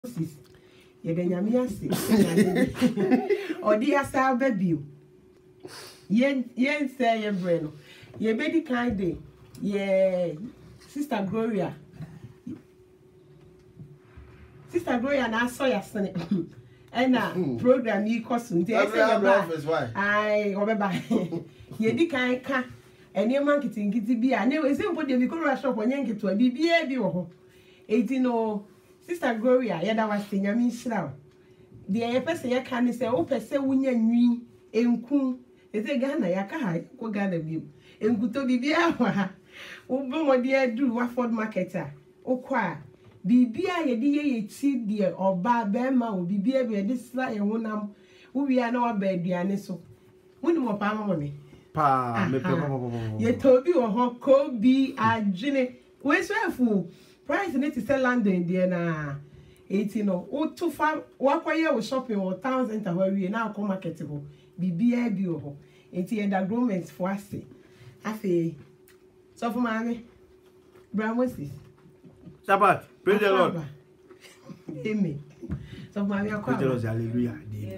ye benyame ase odi asa babio yen say ye breno ye bedi kind day ye Sister Gloria na so ya sene ena program yi koso nti e say ye ba ai obeba ye di kan ka ene man kitingiti bi a na we say mpo de bi ko shop onye nketo bibia bi wo ho eti no Sister Gloria ye da wase nyame nhira de ye pese ye ka ni say wo pese wunya nwi enku e say Ghana ya ka ha ko Ghana bi enku to bibia wa wo bo de adu Waford market a okwa bibia ye di ye ti de oba be ma wo bibia be de sla ye honam wo wi na wa ba aduane so muni mo pa ma me pa me pe ye to bi wo ho ko bi adwene we so afu price need to sell London there na 18 no o to fa wakoye wo shopping wo town center where we na ko market ho bibia bi ho enti undergarments for ase afi so for mami Bramosis Sabbath praise the Lord amen so for mami akwa praise the Lord hallelujah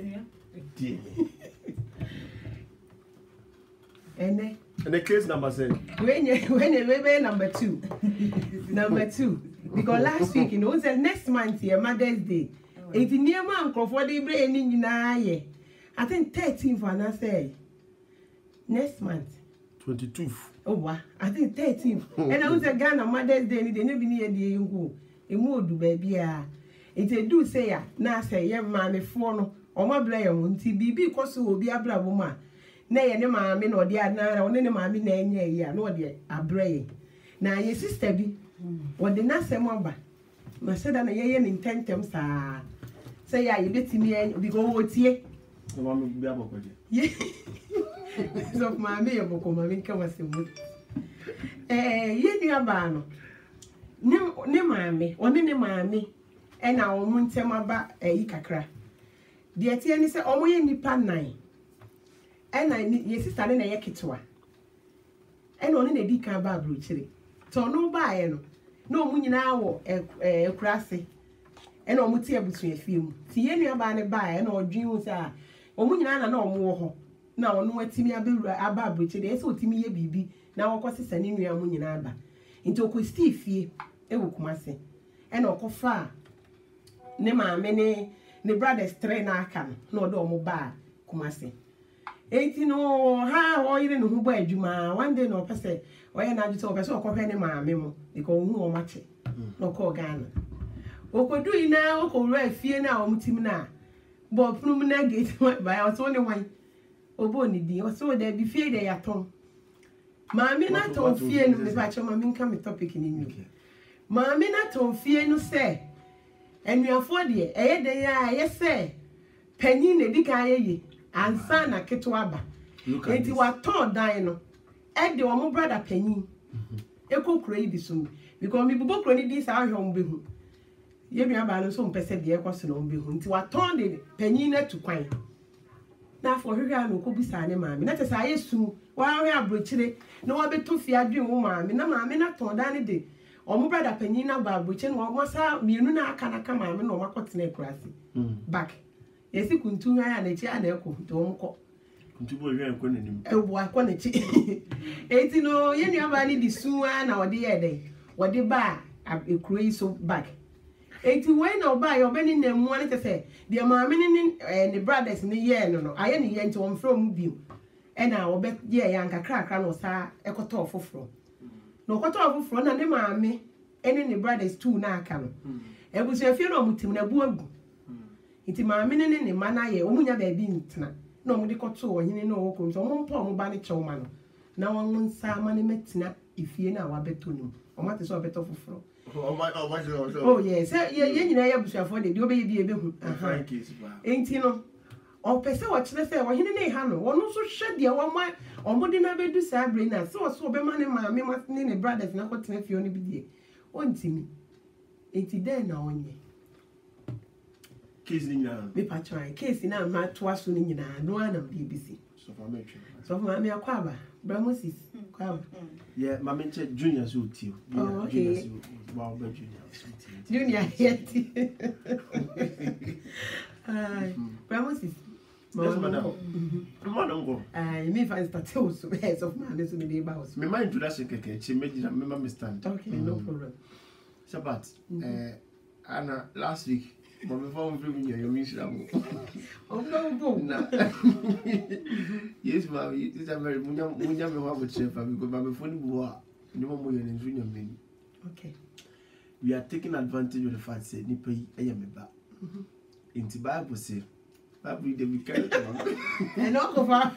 and the case number 7 when you number 2 because last week you know the next month here Mother's Day it's near man for the brain in I think 13th for an say next month 22 oh wow I think 13th and I was a Ghana Mother's Day they never near the you go do baby it's a do say ya na say yeah mommy for no or my blame won't be because will be a black woman na ye ne maame na odi adana one ne maame na enye ya na odi abraye na ye sister bi wodi na sem oba ma seda na ye ne intentem saa say ya ye betimi en because wotie no maame bi abokwaje ye so maame ye boko maame nka wasemu ye ni aba no ne maame one ne maame e na wo ntem aba yi kakra de tie ni se omo ye nipa 9 ena ye sister na ye ketwa ena oni na di kan ba brochire to no ba ye no na omu nyina wo ekurase ena omu tie busu efiem ti ye nua ba ne ba ye na odwin wo sa omu nyina na omu wo ho na onu atimi aba brochire ese otimi ye bibi na wokọ sisa ni nua mu nyina aba nti okwesti fie ewo kumase ena okofa ne maame ne brothers 3 na aka no odo omu ba kumase enti no ha o yire no hubo adwuma one day no pese o ye na agite o pese o kohwe ne maame mo because ohu o mache no ko Ghana okodu ina o ko wura fie na o mutim na bo prum na gate ba o so ne wan obo ni di o so da bi fie de yaton maame na ton fie no me ba che maame nka me topic ni nyu maame na ton fie no se enuafo de eye de ya ye se panyin na di kan ye ansa na keto aba enti waton dan no e de omo brother panyin ekokuro yi bisum because me bubo kuro ni di sa ahwe omo behu ye nua ba no so mpese de ekoso na omo behu nti waton de panyin na tukwan na for hwehwa no ko bisa ne maame na tesa yesu wa ahwe abrochire na wa beto fi adwen wo maame na maame na ton dan ne de omo brother panyin na ba abrochire no mo sa mienu na aka na ka maame no makotena ekurase back yesi kuntu ya na chi ana eko to omko kuntu bo hwe enko nanim ewo akọ na chi eti no ye nua ba ni di suwa na ode ye den wode ba ekuro yi so back eti we na oba ya obeni na mu ani tese de maame ni ne brothers ni ye no aye ni ye nti won fro mu bio e na obe ye ya nkakra no sa ekoto ofoforo no koto ofoforo na ne maame ene ne brothers two na aka no ebusu afie no mutim na bu agu iti maame ne mana ye omunya ba bi ntena na omu de koto ohene na okon so omu mpa omu ba ne chewma no na won nsa ma ne metina ifie na wa beto nim omu ate so beto foforo oh yes ye nyina ya busuafo de obe bi ebe hu aha enti no o pese wo kire se ohene ne ha no won so hwe de wo ma omu de na bedu sa bre na so obe ma ne maame ma ne brothers na kotena fie oni bi die ontimi enti den na onye case ni nyina me patrai case na ma to aso ni nyina no ana BBC so for me akwa ba Bramosis Yeah, my mentor junior so too. Oh, okay. Wow, junior. Junior yet. Promises. Yes, madam. Madam, go. I mean, if I start to heads of man, this will be about. Me my introduction keke. She made it. Me stand. Okay, no problem. Sabat. Anna last week. Mama found me your mission. Oh no, Na. Yes, ma'am. This is a very munya me wa with chef because my phone boa. No more your junior men. Okay. We are taking advantage of the fact that nipa yi eyemeba. Inti Bible say Bible dey be carry on. And not go far.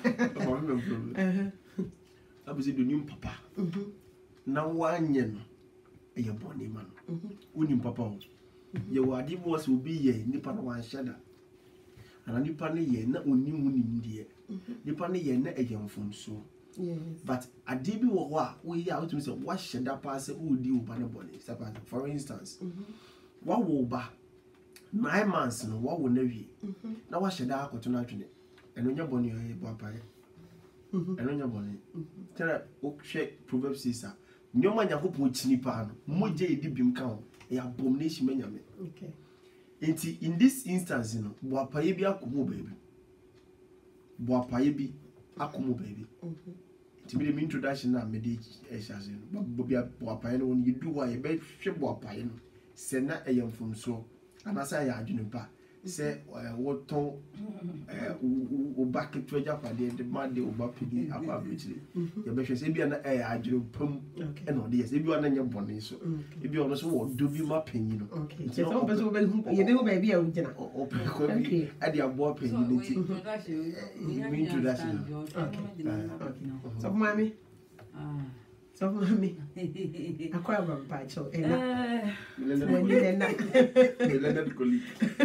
Bible say do nim papa. Na wanye no eye boni man. Unim papa o. Ye wadi bo so bi ye nipa na wan shada. Ana nipa ne ye na onim unim de. Nipa ne ye na eye mfomso. Yes. But ade bi wo ho a we ya otum say wa shada pa say udi oba ne boni. For instance, wa wo ba 9 months no wa wo na wie. Na wa shada akoto na atwene. Eno nya boni e bo apaye. Eno nya boni. Tell o hwe Proverbs 6 a. Nyoma Yakobon chini pa no. Moje edi bim ka ho. E abomination manyame. Okay. Enti in this instance no, bo apaye bi akomo baby. Bo apaye bi akomo baby. Enti me introduction na me dey ehase no. Bo bi bo apaye no you do why e be hwe bo apaye no. Se na eyamfom so. Anasa ya adwene pa. Se woton oba ketu ajapade de made oba pedi akwa bechire ye be hwe se bia na adwene pam e no de yes e bia na nya bone so e bia ono so wo do bi ma panyi no okay so o be so be ye be ho ba bia ugina o pe ko bi ade abo panyi ne ti introduction so mami so mami akwa baba cho ena when you na Leonard colleague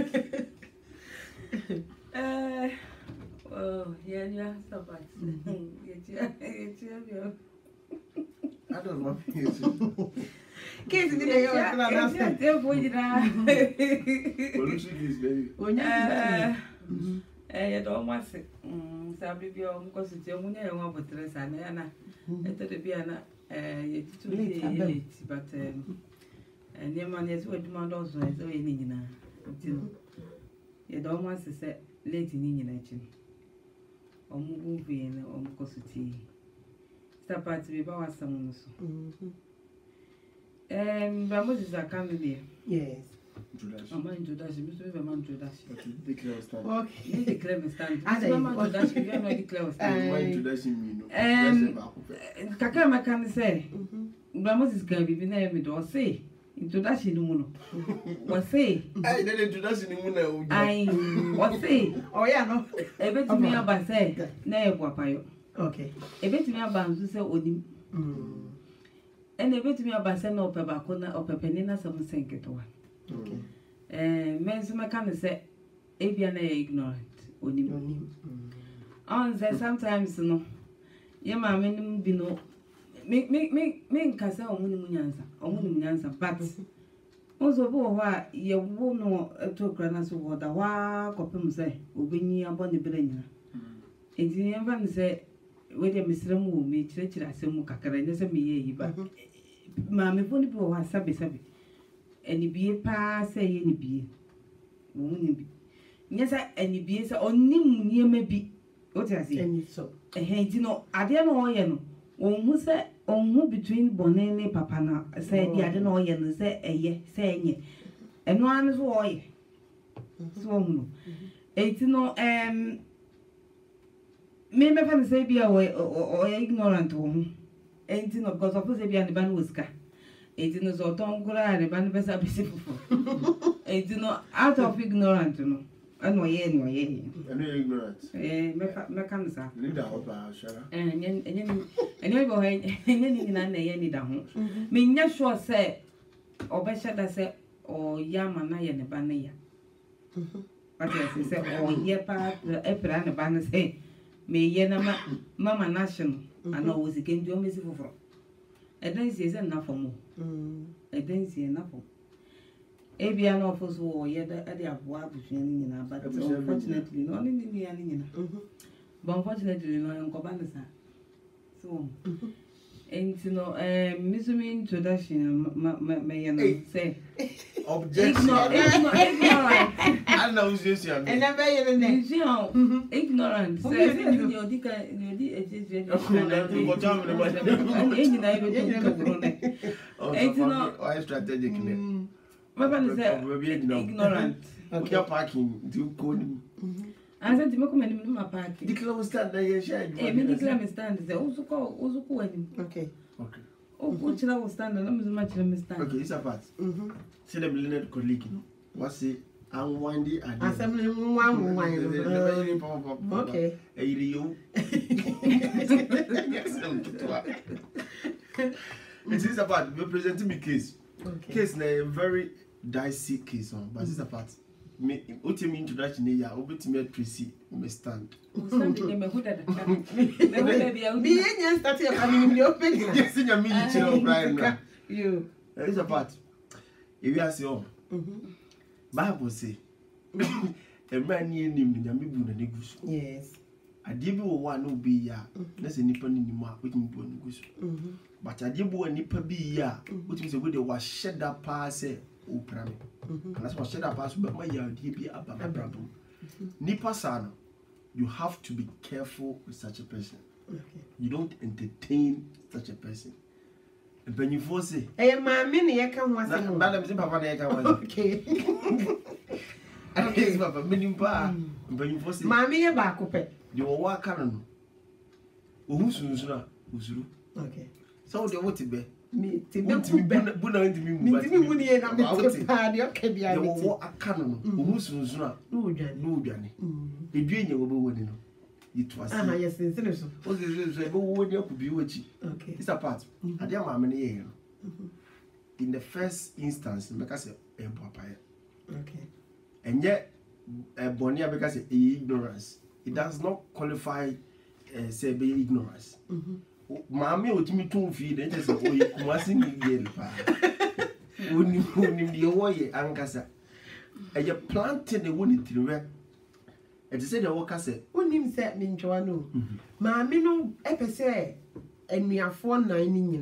oh, yeah, so bad. I don't know. Kids did they go to I don't want it. Sabi, because it's your money, I want to dress and Anna. I thought it'd be an too late, but and your man is what demand also as any. You don't want to say late in Indian. Or movie and cosity. Stop at the Bawa Samus. But Moses are coming there. Yes. I'm going to dash you, Mr. Vermont to dash you. Declare stand. Okay, declare me stand. I don't want to dash you, I'm not declare stand. Why introducing me? Kakama can say, Moses can be named or say. Introduction no what say I did introduction no I what say oh yeah no e beti me aba say na e bua payo okay e beti me aba nso say onim and e beti me aba say na opeba ko na opepeni na some senketo okay men so me kan say e bia na ignorant onim on say sometimes no ye ma menim bi no me nkasa omunim nyansa but also bo wa ye wo no to kra na so wo da wa kopem say obenyi abone branyina enti ye mfa say we de misrem wo me chire asem kakara ne say me ye yi ba ma me foni bi wo wa sabe eni bie pa say ye ni bie wo ni bi nyesa eni bie say onim niema bi o ti ase eni so enti no ade no o ye no who say on between bonene papa na say the ade no ye no say eye say enye eno an so oye so mu eti no me fan say bia o ignorant wo enti no because of say bia ne ban woska eti no so ton kura ne ban be sa be sifufu eti no out of ignorant no ano ye no ye eno ignorant me kan sa leader oba shara enye bo enye ni na ye ni da ho me nya sure say obesha da say o ya ma na ye ne ba na ya but I say o ye pa epra ne ba na say me ye na mama national ana wo sike o mesi foforo edan si say na fomo edan si na fomo ebia no for so ye da ade aboa abusuan ni na but unfortunately no ni ni but unfortunately no nko ba nsa so And you know, Mizumi introduction, my say. Objection. Ignorant. I know who's just here. And I'm very Ignorant. Why strategic? Ignorant. We are parking. Do code. I said to me, my party. The club stand there. Share. Medical stand. Also call him. Okay. Okay. Oh, which I will stand. I'm so much stand. Okay, it's a part. See the billionaire colleague. What's it? Unwindy and Assembly one wine. Okay. A you. It is about representing me case. Okay. Case na very dicey case on, but it's a part. Me, what you mean introduction here? Obi to me Tracy, me stand. Something me who that. Me and started coming in the open. Yes, in your meeting, you right now. You. It's a part. If you ask you, Bible say, a man near him in Yamibu and Negus. Yes. I did one no be ya, that's a nippon in the mark with me. But I did one nipper be ya, which means a widow was shed up pass, oh, Pram. And that's what shed up pass, but my yard be about a problem. Nipper son, you have to be careful with such a person. Okay. You don't entertain such a person. And when you force it, Hey, my mini, I can once. Madam Zimbabwe, Okay. okay, Papa, minimum bar, but you force it. Mammy, a back up it. You will walk on. Who's Okay. so they want to be. Me, to Me to me, me, money, and I'm not party. Okay, be I will walk a cannon. Who's no, Danny. The dream you will be winning. It was Yes, it's what is it? When you could be watching. okay. It's a part. I dear mamma, in the first instance, make us a papaya. Okay. And yet, a bonia because ignorance. It does not qualify, say, be ignorance. Mammy, what me to feed it as a boy, Kumasi Miguel. Wouldn't you away, Ancassa? And you planted the wood to the rep. And to say the worker said, When him said me, Joano, Mammy, no episode, and me are 490.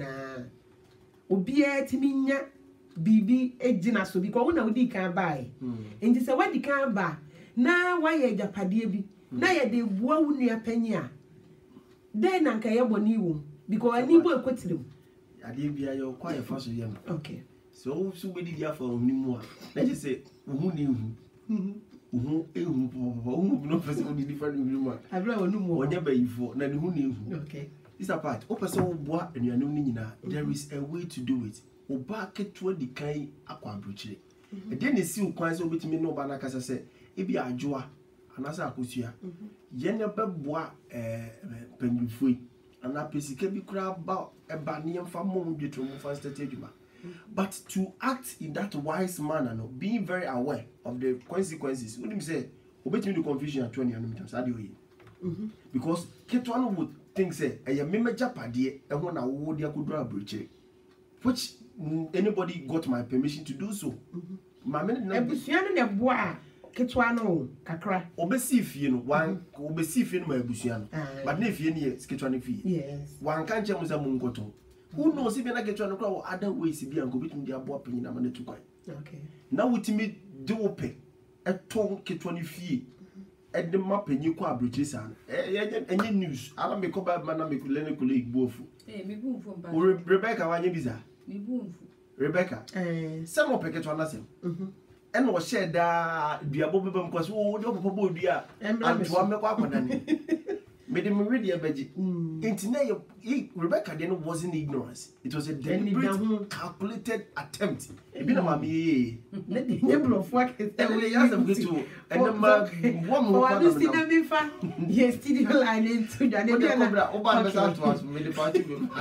Obi a timinya bibi ejina so because una odi kan buy. Enti se wadi kan ba na wa ye japade bi na ye de bua wo nua panyi a den na nka ye boni wo because ani bo ekotirim. Ade bia ye kwa ye fa so ye no. Okay. So so be dia for oni mu a. Na je say hu ni hu. Hu hu no person odi different mu a. Abra wonu mu. Onye ba yifo na ne hu ni hu. Okay. It's a part. O person wo boa anuanum ni nyina. There is a way to do it. Oba keto di kan akwa abrochire. E dey na si ukwan se obetimi no ba na kasa se e bi adwoa anasa akosua. Ye ne beboa panyufoi ana pesike bi kura ba e ba ne yemfa mom dweto mu fa state adwuma. But to act in that wise manner, no, being very aware of the consequences. What do you say? Obetimi the confusion at 20 times. How do you? Because Ketwan would think say, "I am me japade e ho na wo dia kodura abrochire," which anybody got my permission to do so. Mama na Ebusua no na boa Ketwa no kakra. Obesi fie no wan obesi fie no ma ebusua no. But na fie no ye Ketwa no fie. Yes. Wan kan che musa mu nkoto. Who knows if na Ketwa no kwa other ways bi an go bitum dia boa panyina ma na tu kwan. Okay. Na wutimi de ope eton Ketwa no fie. The map and you call British and any news. I don't make up my man, make Lenny colleague both. Rebecca, why you bizarre? Rebecca, some of Pecket on us. And was said that the above because oh, don't probably be a and to one make up on made him already a budget. Internet, Rebecca then was in ignorance. It was a deliberate, calculated attempt. A bit of me. Let the number of work is every year. I'm going to and the one more. Yes, still line into the Obama with the party.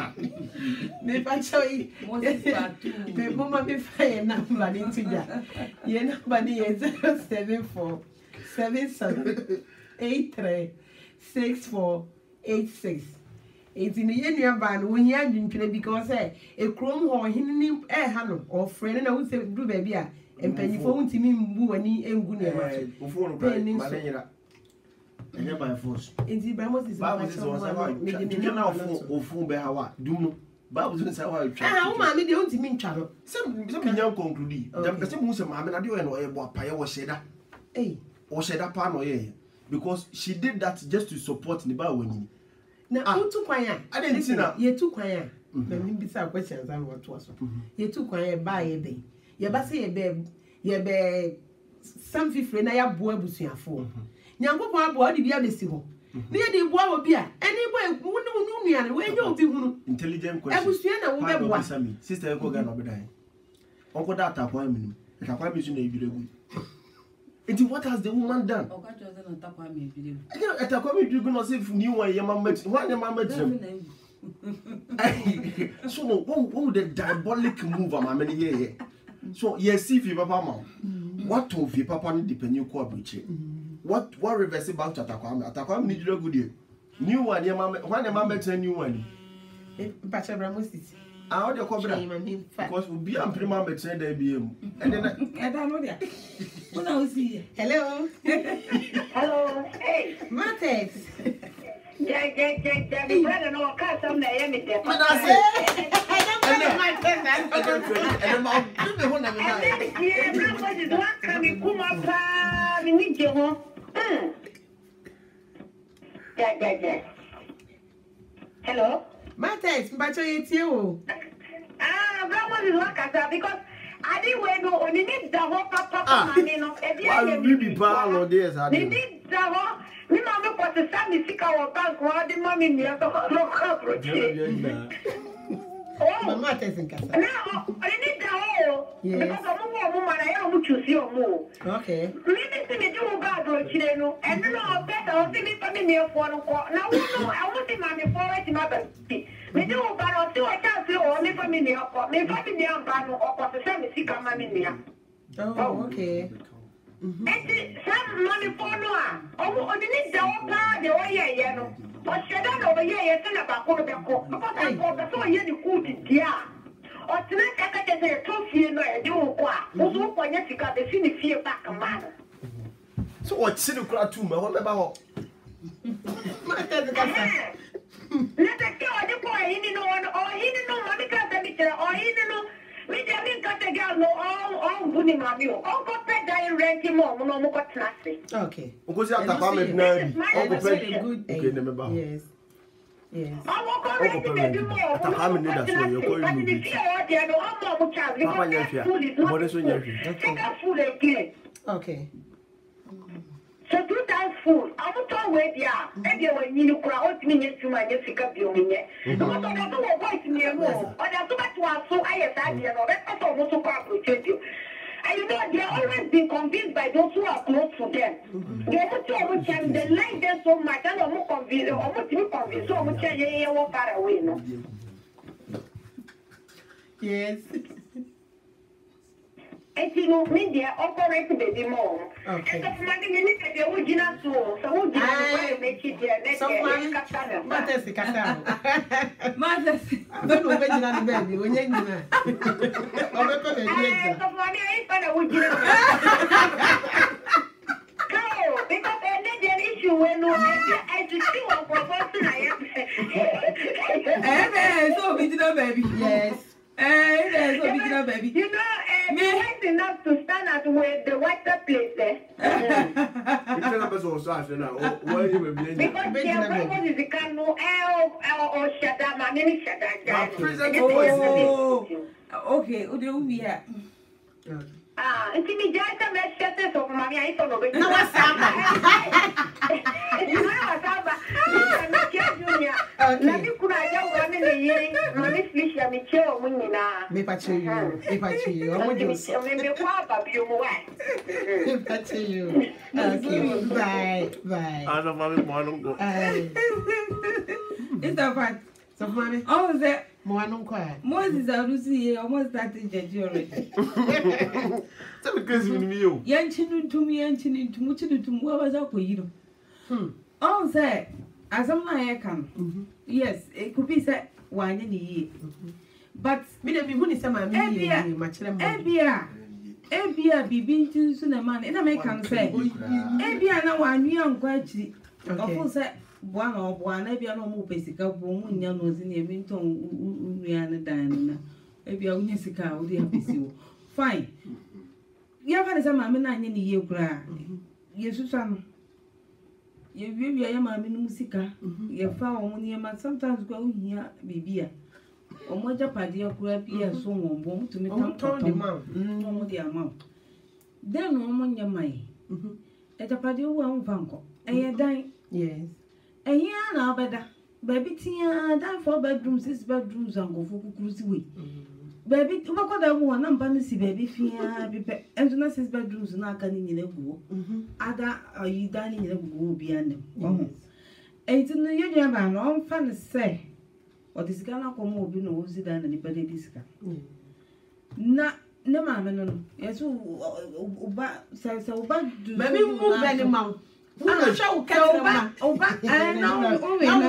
If I show you, the mama be fire number into that. Your number is 074 77 83 6486. It's in the Yenya band when you are doing because a chrome or him hano or friend and I would say do baby and penny phone to me moo any and good name. And by force. In the Bamos is now for Full Behawa, do Bible don't say how you try. Ah, ma me dey on ti mi ntwa no. Some young conclude. Dem person mu say ma me na dey no e bo apaye wo sheda. O sheda pa no ye because she did that just to support the ba wani. Na utu kwan ya. I didn't see na. Ye tu kwan ya. Na me bi say questions am what was. Ye tu kwan ya ba ye be. Ye ba say ye be some fifre na ya bo abusuafo. Nyankopon abo odi bia besi ho. Ne ye dey bo obi a eni bo wonu nuane we nye obi hunu. Intelligent question. Abusua na wo be bo. Sister e ko ga no be dan. Onko that akwa mi. Akwa mi su na ibiregu. What has the woman done? Oka chose na takwa mi ibiregu. Atakwa mi ibiregu no say new one ye mama met. One ye mama met. So no, what the diabolic move am many here. So yes, if you papa ma. What of your papa ni depend you ko abuche. What reverse back to Atakwa mi need good new one ye mama one ye mama met new one. Pacha Bramosis. How the cobra because we be am prima met there be and then I don't know there. Who knows see? Hello. Hello. Hey. Mates. Yeah, brother no ka some na yemi there. I Hello. Mates, mpacho yetie o. Grandma is one kasa because I didn't wait no only need the whole papa money no. Why we be bad or this? I need the whole. Me mama was to send me sick our bank. Why the mommy me to look up for it? Oh, Mates in kasa. No, I need the whole. Because I'm more woman. I am to see you more. Okay. Maybe me do bad or chino. And no better. I'll see me family for no. Now I want to mommy forward to my baby. Me do bad or do I can't feel or me family or me family am bad or to send me sick of mommy. Oh, okay. Some money for no. Oh, need the whole plan the way you know. But she don't over here, you tell about what about because I got so you good, yeah. Or tonight, I can say, two feet, no, I do what? Who's what you got the city fear back a man. So what city crowd too, man? What about Let us go. The boy, he didn't know, or he didn't know what the cat or he didn't know. We didn't cut the girl, no, all good in my view. All got that guy renting more, no more got nothing. Okay. Because you have to come and good. Okay, never. Yes. Yes. I will go back to the more. How many that's what you're going to do. Okay. So 2 times full. I will tell where they are. And they were new crowd minutes to my Jessica Biomine. No matter what to avoid me more. Or that's what was so I had you know, that's almost so complicated you. And you know, they are always been convinced by those who are close to them. They are much they like them so much, and I'm more convinced, or much more convinced, so much they are far away. No? Yes. And you know, media operate baby more. Okay. And so, money, you need to be original soul. So, who did you make it there? So, Mates in kasa. Mates. Don't know when you're baby. When you're not. So, money, I find a original. No, because an issue when no, I just see one proposal. So original baby. Yes. So original baby. You know, it's enough to stand at where the whiter place there. Because their purpose is the canoe or Shadama, many Okay, who do we have? It's me just a message of mommy. I don't know. No, what's Let me could I go one in a year? Money fish, I'm a chill winning. Me patch you. I want you. Maybe Papa, you Me patch you. Okay. Bye. I don't know. It's the fact. So, mommy. Oh, that Moses Arusi almost started judging already. So because you Yanchin to me, Yanchin to much to what was up with you. Oh, say, as I'm not come. Yes, it could be said 1 year. But me the people is some Ebia be been to Sunaman, and I may come say, Ebia now 1 year and quite. Of course, Buana or Buana, if you are no more basic up, Munya knows in your minton, Riana Diana. If you are Jessica, would you have you? Fine. You have had some mamma in the cry. Yes, Susan. You will be a mamma musica. You found when you might sometimes go here, be or more Japadi or grab here so won't to me. The amount. Then woman your mind. At a party won't vanco. And you die. Yes. And here now better. Baby Tia, that 4 bedrooms, 6 bedrooms, and go for cruise away. Baby, what could I want? I'm fancy baby fear, and to 6 bedrooms, not canning in a go. Other are you dining in a go beyond them? And in the union man, all fun say, what is gonna come over no than anybody this guy. Not. No, mamma, yes, so bad. Maybe move any mouth. I shall catch I know,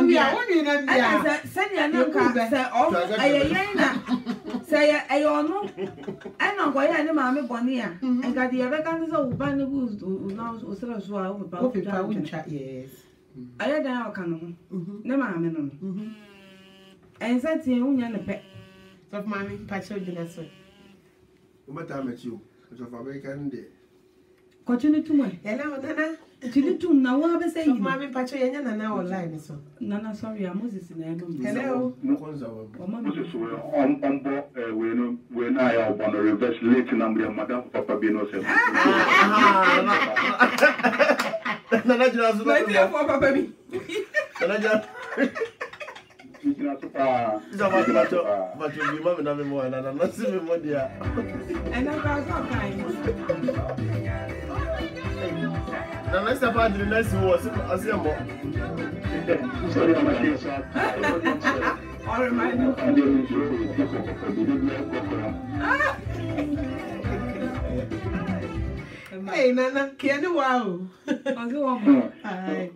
say, I know, I know why I know Mamma Bonia, and got the other kind of banner who's now so about yes. I had our canon, no mamma, and said to you, young pet of mammy, Pacho Dinner. What time at you? It's of American day. Continue to my hello, Nana. Continue to now. What I say, Mammy Pacho, and now online. So, Nana, sorry, I'm Moses in hello. Moses, on board when I are on a reverse late number, Madame Papa Bino said. Nana, just Papa baby. But you'll be mommy no more, and I'm not seeing more dear. And I got all kinds. The next part of the next was a symbol. Sorry, I'm a case. All remind me. Hey, Nana, can you wow? Hi.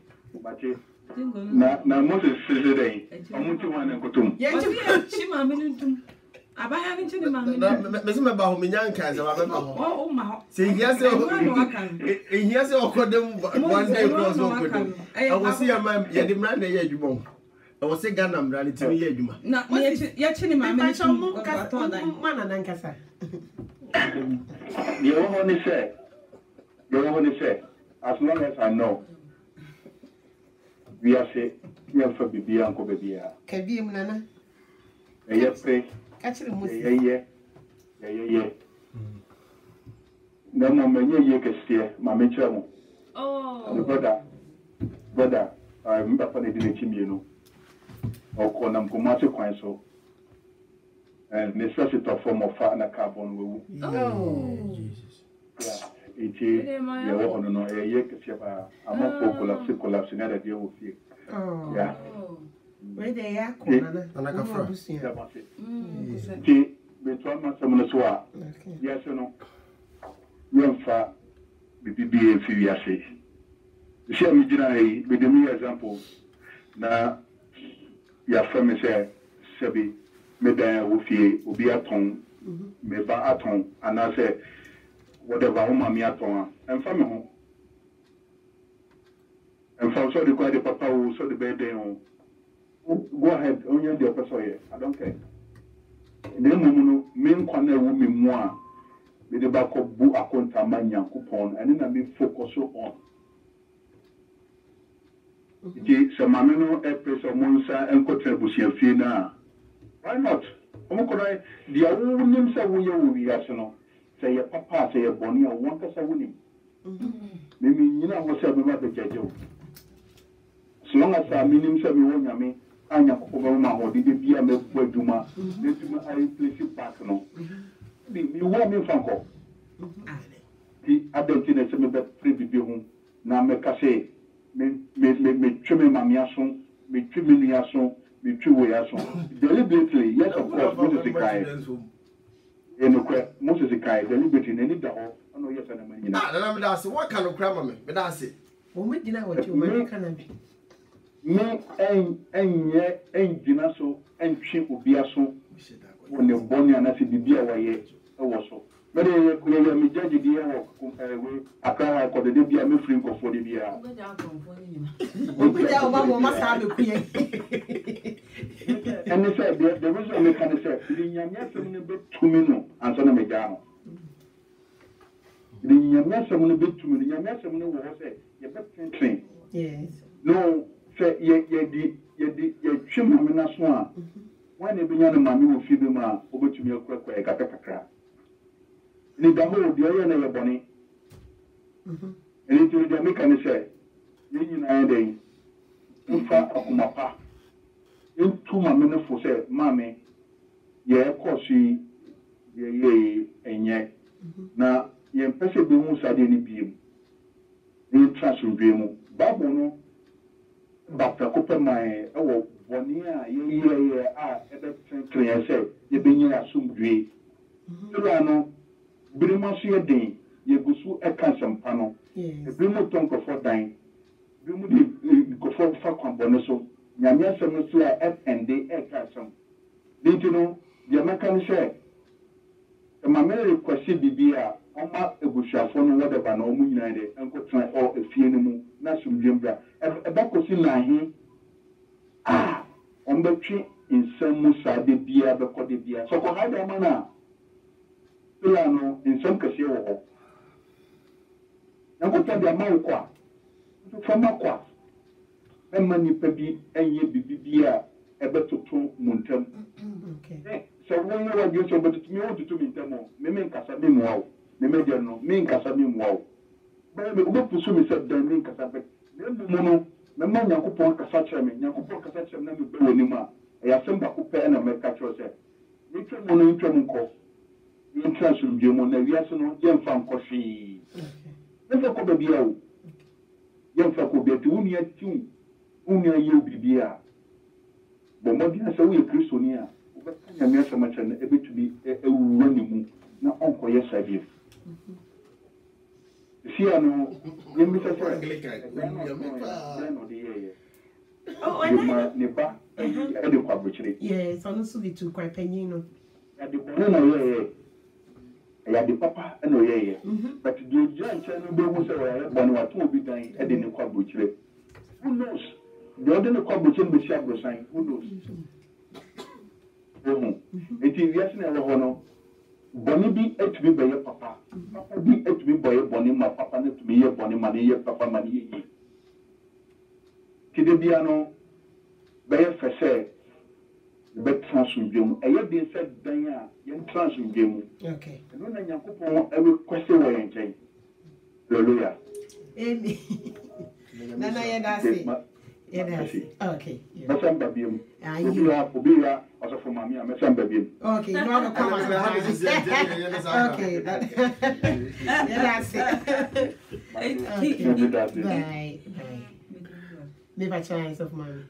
Na Moses says today, I'm going to want to go to. Yes, she mammy. Abaya ni chini mammy. Mesi me ba ho menyan kan se ba be ba ho. Oh my. Se hia se hia se okodem one day cross okodem. I was see am ye de mra na ye adwuma. I was say Ghana mra ni timi ye adwuma. Na ye chini mammy ni chum ka to dan. Mana nan kasa. You want to say, as long as I know, we are say, we are for baby uncle baby. Kabi Nana. Yes, pray. Catch the music. Yeah. No moment, you can see my mentor. Oh, brother, I remember when they didn't you know. Or call them Kumasi Quanso. And necessity of form of fat and a carbon will. Oh, Jesus. Yeah. It is no a year. I'm not collapse in other deal with you. Oh, yeah. Where they are, and I can fry. See, between my son as well. Yes, you know. You're fat, BB, and few years. You see, I'm generally with the new example. Now, your family say, Sebi, maybe I will be at home, maybe at home, and I say, whatever home me at home, and family home. And for so the quite the papa who saw the bed on. Go ahead, only the person. I don't care. Then, main corner woman more with the back of book account a man coupon, and then I may focus on. Some mamino a place of Monsa and Cotrabusia Fina. Why not? Omokorai, the own names are we are so. Say a papa, say a bonny, or one person winning. Maybe you know what's up about the judge. So long as I mean him, say me one yammy. I know over did the beer make way to my I place it back. No, you want me from call. The other thing is me free baby home. Now me say me trim my miason, me trim miason, me trim wayason. Deliberately, yes, of course, Moses is kind. Moses is kind. Deliberately, any doubt. I know yes, and I'm not what kind of grammar me, but that's it. When we did what you make can be. Me and Ginaso and Chip will be a so when the bonny and I see the beer way also. But me judge the year I can't call the debut, I'm free for the year. And they said, the reason I can say, the young man bit 2 minutes and son of a gun. The young man bit 2 minutes, young man will say, you better train. Yes. No, say, ye trim him in a swan. When a young man will feed him over to me a quick way, a crack. Need the whole the area near Bonnie. And into the American say, you and day, in front of my pa. In 2 minutes for say, Mammy, yeah, of course, she, ye, and yet. Now, ye impressive the most I didn't be. In transfer dream, Babono, but the copper my, oh, 1 year, ye, ever clear say, ye being assumed dream. Brimasu yɛden yɛgusu ɛka nsɛmpa no ebimu tɔn nkɔfɔ dan ebimu de nkɔfɔ fa kwanbɔ so nyame asɛm no so a ɛpɛnde ɛka asɛm ne nti no deɛ mɛka no sɛ ɛmame rekwasi bibi a ɔma ebusuafo no wɔdeba na ɔmo nyinaa de nkɔtena efie no mu na asomdwem bra ɛbɛkɔsi nahe a ɔmbɛtwe nsɛm mu saa de bia bɛkɔ de bia sɔkɔ ha de ama no a no in some case wo na ko ta dia ma wo kwa fa ma kwa e ma ni pa bi enye bibi a e betoto muntam okay so when you are so betoto mi wo tutu muntam me nkasa me mu awo me media no me nkasa me mu awo ba me ko pusu mi se dan me nkasa be me mu no me ma Nyankopɔn kasa kyerɛ me Nyankopɔn kasa kyerɛ me na me be woni ma e ya sem ba ko pɛ na me ka kyerɛ sɛ ni twemu no twemu nkɔ in transfer demo na wiase no yem fa nkɔhwe nfa ko bia o yem fa ko bia tu unia tiu unia ye bibia bo mo dia sɛ wo ye kristoni a wo bɛ tanya me asɛm akyɛ na ebetumi ewuwa ne mu na onko ye sabi sia no yem mi sɛ no de ye oh and ne ba e de kwa bochire yes ɔno so de tu kwa panyin no ya de bo na ye ya de papa and no ye but the giant channel be who say when what will be done and then the kwabuchire who knows the other kwabuchire be share sign who knows it is yes na ho no boni bi etumi be ye papa papa bi etumi boy boni ma papa na etumi ye boni ma ye papa ma ye yi kide bia no be ye fese be transundwem eye bi se dan a ye transundwem okay no na Nyankopɔn ewe kwese wo yen chen hallelujah amen nana ye dasi okay mesamba biem obia osofo mami a mesamba biem okay no no come on okay bye me ba chance of mommy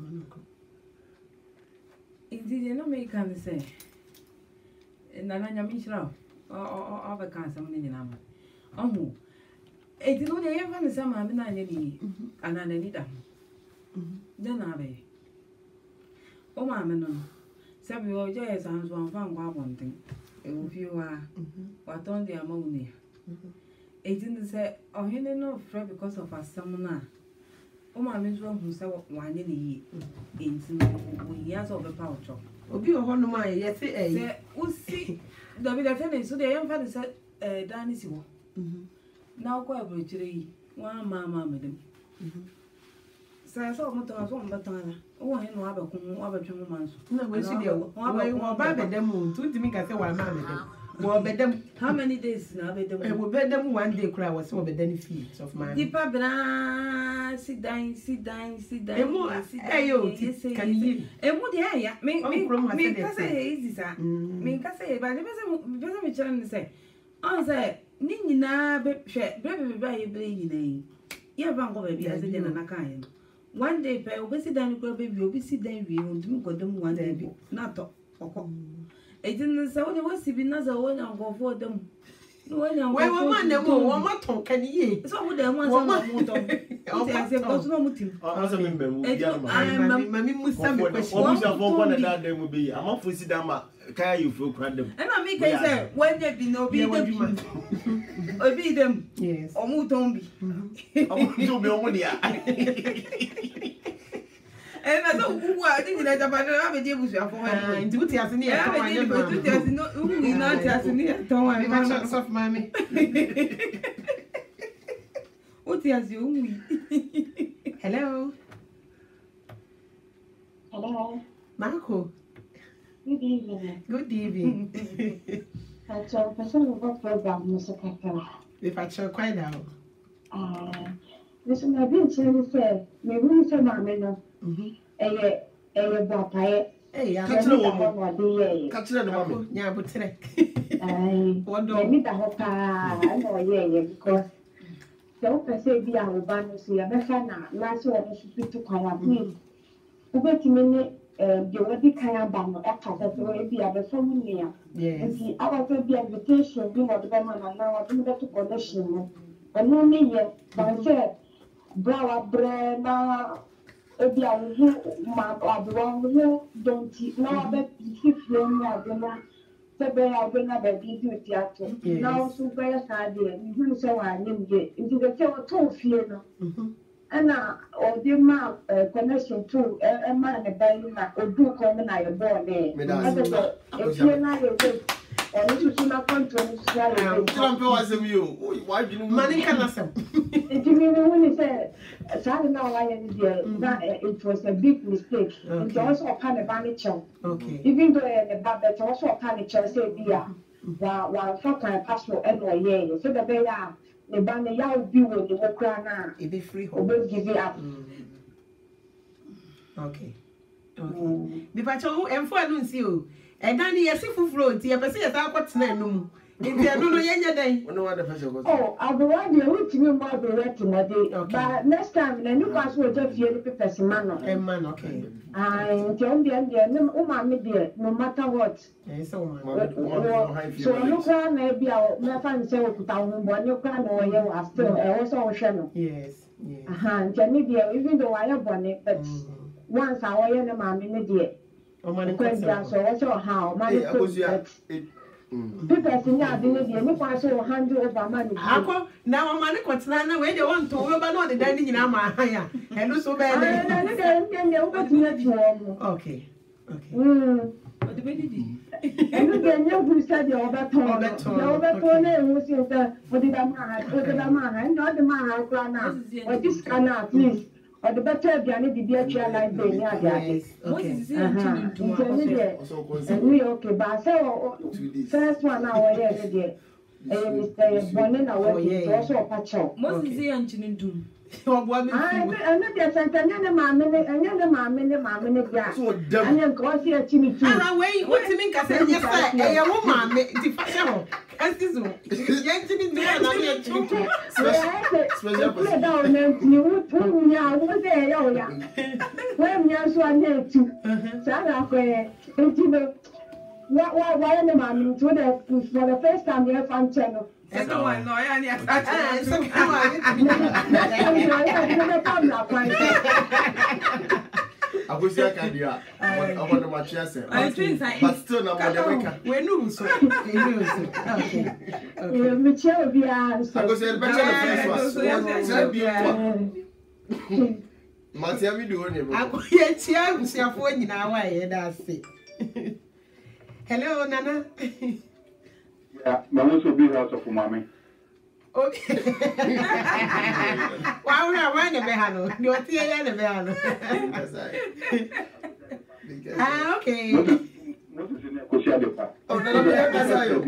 Indeed, no make can say. Nana Yamishra or the cancer in Nama. Oh, it is only ever the summer, and I need them. Then I be. Oh, mamma, no. Samuel Jay sounds one one thing. If you are what on the ammonia. It didn't say, oh, he didn't know Fred because of a summoner. Oh, my miss one who said 1 year in years of the pouch. Obi o hono ma ye se Say, who see the bigger thing so the young father said, Danny Siwo. Now, quite brutally, one mamma, madam. So I saw what I was on the time. Oh, I know about 2 months. No, we see you. Why, by the moon, 2 to me, I say, why, mamma. Well, bed them how many days now? I will bed them 1 day cry was over the feet of my deep up sit down. Hey, you can you? And what yeah, me, easy, sir. Me, can say, but the person trying to say, I say, Nina, baby, baby, yeah, Bango, baby, as a dinner, kind. 1 day, pay, we sit down, baby, you'll be sit down, we won't go them 1 day, not talk. It didn't say what was to be another one and go for them. Why woman never one more can ye? So would them want to I said, what's wrong with him? Mammy Musambi question. One of that will be a month with Sidama. Can you feel random? And I make I say, when there be no be them, obey them, yes, or Mutombi. I want to be on the And I don't who I think that I'm a deal with your phone. Duty as in here, we not as in here. Don't worry, much of mammy. What is you? Hello, Hello. Marco. Good evening. Good evening. That's a person who got program, Mr. Kakara. If I shall quite out. Listen, I've been saying, say, maybe we say, Mamma, a bapaya. Hey, I catch the mummy. Yeah, but today. What do I need the hope? I know, yeah, because don't say be our banner, see a better last one should to call up me. Who bet me, the wedding can ban after that way be a performing near. Yes. And the other be invitation, be what the woman and now I do that to connection. And no me yet, but said, Brow Brena. Ebi awu ma abu don't now bet if you know abena se be abena be di duty ato now so be ya de ni hu se wa nyim de nti de te to fie no ana o de ma connection to e ma ne ba na odu ko me na ye bo ne e fie na ye go o ni su na control social Trump was a view. Why do you money can listen? It mean say sorry now why that it was a big mistake. It also a kind of furniture. Okay. Even though the but also a furniture say beer. While fuck my passport and yeah. So the bear the banner ya will be with the Ukraine. It be free Or home. will give it up. Okay. Okay. Because and for I don't see you. And then yes, if you float, you ever see a talk what's name. If you don't know any day. Oh, I'll be right there with me more be ready tomorrow. But next time, then you pass with just fear the person man. Okay. I don't be under no matter what. So look around maybe I'll find say with town, but you can know you are still also channel. Yes. Even though I have one it, but once I wear the mammy in the dear. Oh, money So also how money people in your dignity, and if I saw 100 over money. Now, I'm money what's now where they want to over not the dining in our higher. Hello, so bad. Okay. What the baby And then you said the overtone, who says that what did I man, not the man I plan out, or this cannot, please. Or the better than the beer chair like the okay, but so first 1 hour every day. Mr. Bonin, also a patch up. Most is the engine doom. I'm not just another mammy, and then cross here to me too. What do you mean? I said, yes, I am woman, the fashion. As this one, yanking special down and you would pull me out with there. When you're so near to Sarah, why am I to the for the first time you have on channel? Second one, no, I was your idea. I want to watch yourself. But still, no matter when you so. Okay. Michelle, be answered. I was the Matia, we do only. I go here, cheers, your phone in our way, that's it. Hello, Nana. Yeah, but also be house of mommy. Okay. Why would I want a behano? You are here and a behano. Ah, okay. What is in a Kosha? Oh, no,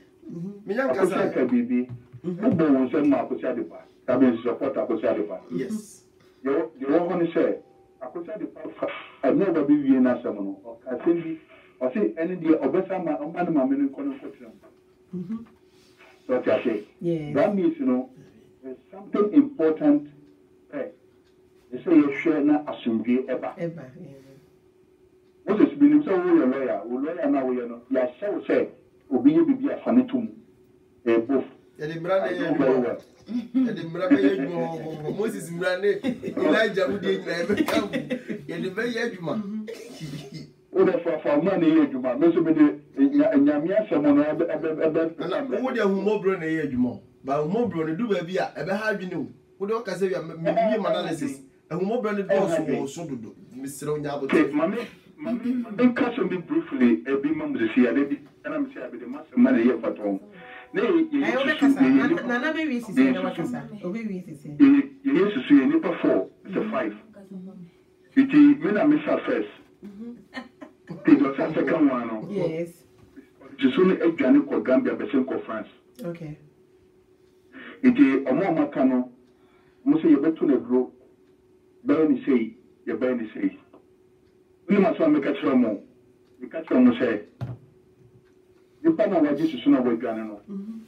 Baby. Who wants to mark Kosha? That means support a Kosha. Yes. You want to say, I could say I've never been in a summoner. I think I say any day or better, my man in so I say, that means, you know, there's something important. Hey, they say you share not assume ever. What is being so lawyer now, you know, yeah, shall say, will be a funny tomb, both Yɛde mmara na yɛ adwuma. Yɛde mmara bɛyɛ adwuma. Moses mmara ne Elijah wo de nyina ɛbɛka wo. Yɛde bɛyɛ adwuma. Wo de fa ma na yɛ adwuma. Me so me de nyame asɛm no ɛbɛ wo de ahumobro na yɛ adwuma. Ba ahumobro no du ba bi a ɛbɛha adwene wo. Wo de ɔka sɛ bi a me analysis. Ahumobro no do so dodo. Misrɛ nya abote. Mame kasa me briefly ebi mamresi ya debi ana msi abede masema na yɛ faton. Na Nana be wi sisi na wakasa. Obi wi sisi. Ye susu ye nipa 4 it's a 5. Iti me na me sa first. Ti do sa second one no. Yes. Susu ne adwane ko Gambia be sen ko France. Okay. Iti omo maka no mo se ye beto na duro. Ba ni sei, ye ba ni sei. Ni maso ameka kyerɛ mo. Meka kyerɛ mo sɛ nipa na waje susu na wadwane no.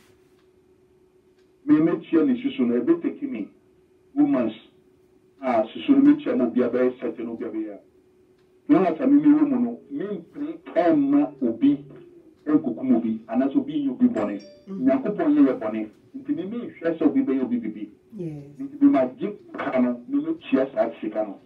Me metia ni susu na ebe take me women's susu no metia mo bia ba sete no bia bia. Na ata me wo mu no me mpre obi enkokum obi anaso bi obi bone. Nyankopɔn yɛ bone. Nti me hwɛ sɛ obi bɛ obi bibi. Yes. Nti me magye kano me metia sa sika no.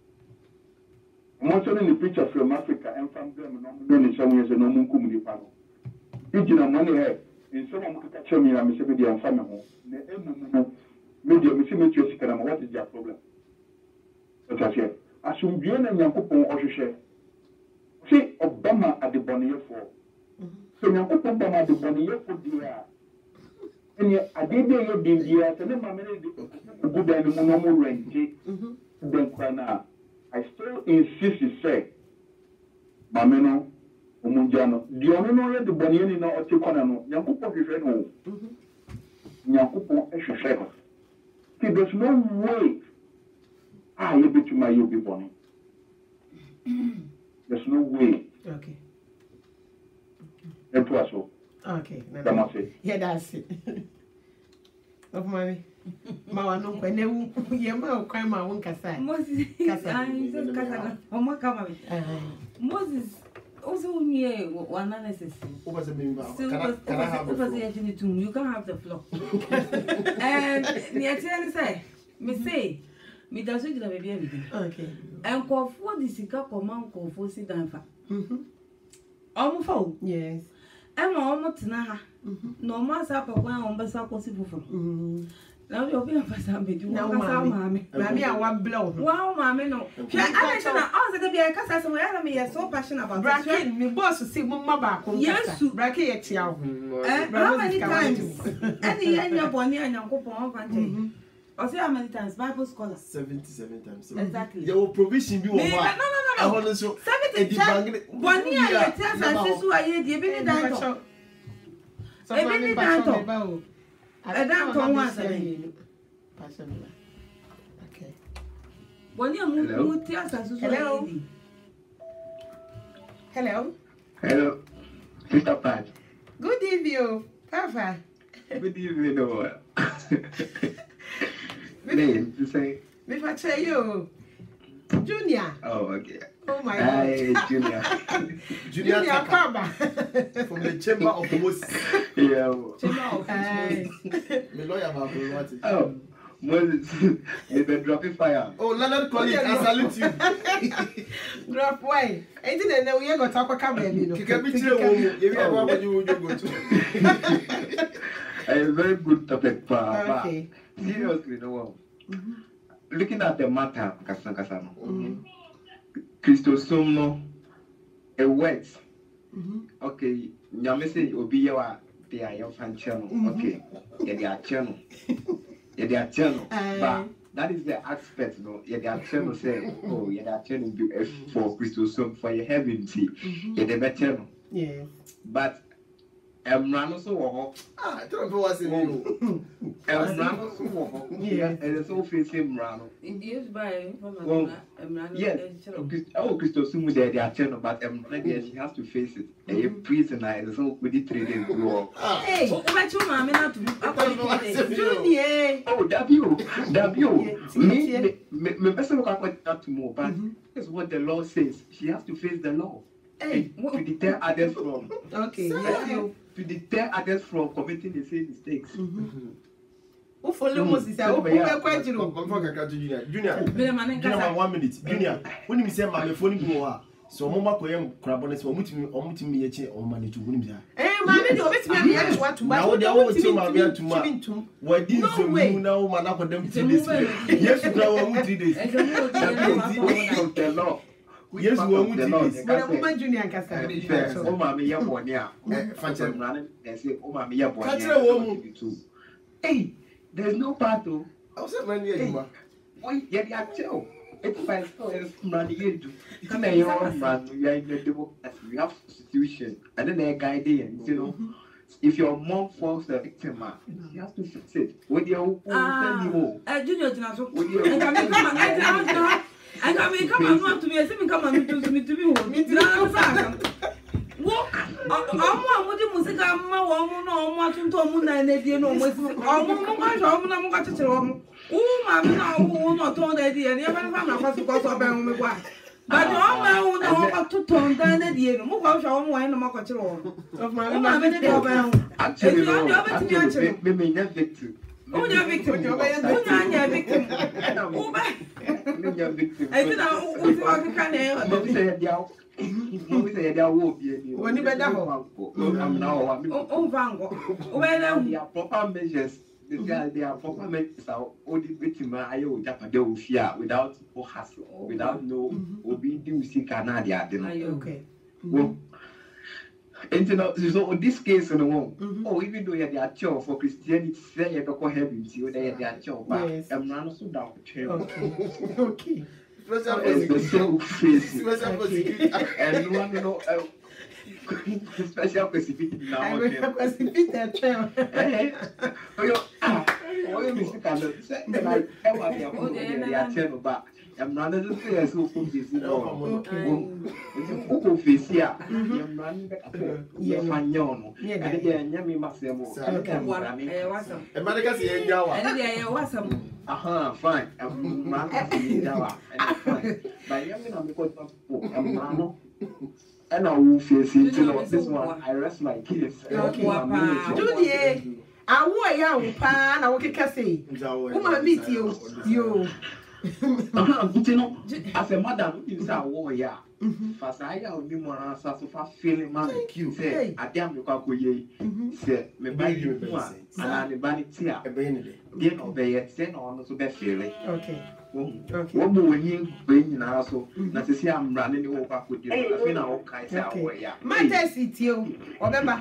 Mo tell the picture from Africa and from them no ni some years no mun kum ni pa no. Ijina money he in some mo ka tell me na me se be dey am fam ho. Na emu media me se me tue sika na what is their problem? What I say? Asumdue na Nyankopɔn ɔhwehwɛ. See Obama adebɔneyɛfo. So Nyankopɔn Obama adebɔneyɛfo dia. Eni adede ye bibia se ne ma me ne de gudan mu no mo rente. Den kwa na I still insist to say, Mameno, Umunjano, the only no the Boniani no Otikonano, Yankupo Viveno, Yankupo Eshushego. See, there's no way you be to my Yobi Bonnie. There's no way. Okay. That was so. Okay. Damase. Yeah, that's it. Of mommy. Ma no kwa ne ye ma kwa ma won kasa. Moses kasa. Omo kama me. Moses also unye one analysis. What was the meaning of can I have the floor? You can't have the floor. And me tell say me say me da so gina baby everything. Okay. And kofo di sika command kofo si dan fa. Omo fa o. Yes. Emma omo tena ha. No ma sa papa on be sa kosi foforo. Now you be a baby. Now, mammy, I want blow. Wow, mammy, no. I mentioned also to be a cassa, so I am so passionate about bracket. Me boss to see Mumma back. Yes, bracket. How many times? Any young bonny and young couple country. Or say how many times Bible scholars? 77 times. Exactly. There will provision be one. No. 70 times. Bonny and tells us who are here, the evening danto. Evening danto. I don't know once a day. Okay. Hello. Hello. Hello. Sister Pat. Good evening, Papa. Good evening, Noah. Name to say. If I tell you, Junior. Oh, okay. Oh my God. God. Junior. Junior Papa. From the Chamber of Moses. Yeah. Chamber of Moses. The lawyer about what? Oh, Moses. They've been dropping fire. Oh, Leonard Collins, I salute you. Drop why? I didn't know we got to talk about it. You can be chill. You know what you go to. A very good topic, Papa. Okay. Seriously, no. Looking at the matter, Kasano. Christosum no a words. Okay, Nyame say obi yawa they are your fan channel. Okay, yeah, they are channel. Yeah, they are channel. But that is the aspect, no. Yeah, they are channel say, oh, yeah, they are channel for Christosum for your heaven see. Yeah, they better channel. Yes. But Rano so I don't know what's in you. Rano so yeah, and it's all facing Rano. Induced by yes. Oh, Christosum there they are channel, but she has to face it. A prisoner and so with the trading law. Hey, what you mammy not to Junior. Oh, W. Me best look at that tomorrow, but that's what the law says. She has to face the law. Hey, to deter others from. Okay, to deter others from committing the same mistakes. Who follow Moses? I will quite you know. Junior. Junior, 1 minute. Junior, when you say my phone go so mama koyem krabonese omutimi yeche omani to wunim ya. Mama dey obetimi ya to what na wo dey wo ti ma bia to ma wadi nzemu na wo mana kodam 3 days yes na wo 3 days yes wo 3 days but mama Junior nkasa o ma me ye bone a fanche mrane say o ma me ye bone katre wo mu hey there's no battle I say man ye ma oi ye dia tell it's fine so it's mrane ye do come here man you are in the devil as we have situation and then they guide you know if your mom falls a victim, you have to fix it. With your Junior, I come on, not to me, I come on to me. Walk. I'm what you must say, I'm no to Tomuna and they know what's I'm got to tell them. Oh, I'm not told idea, and never found a possible about but all my own to tone down at the end. Move out your wine and mock of my own. Actually, me never victim. Oh, you're victim. You're victim. I didn't know what can say. There will be when you better I'm now. Oh, Vango. Well, there are proper measures. They are proper measures. All the victim I owe Japan fear without hassle, without no obedience. Canada. Okay. Well, and so in this case, oh, even though you are church for Christianity, say you don't have him, you they are church, but I'm not so down to chair. Okay. So crazy. And you want to know special specific now. I will specific that chair. Oh, you miss the candle. Like, I back. I'm not just saying so from this. Okay, face here. I'm running back. You're fine, young. Yeah, Yami Maximo. And Madagascar, and was some. Aha, fine. I'm running Java. And fine. But I'm going to and I will face it. This one, I rest my kids. Okay, I wore young pan. I will kick a say. Who meet you? As a mother, you say, "Oh, yeah." Fast, I have been more answer so far feeling man. You say, "I damn you can't go ye." Say, "Me buy you one." And I buy it here. Again, obey it. Say, "No, so bad feeling." Okay. Okay. What more you bring now? So, not to say I'm running over with you. I feel now, okay, say, "Oh, yeah." My test is you. Remember.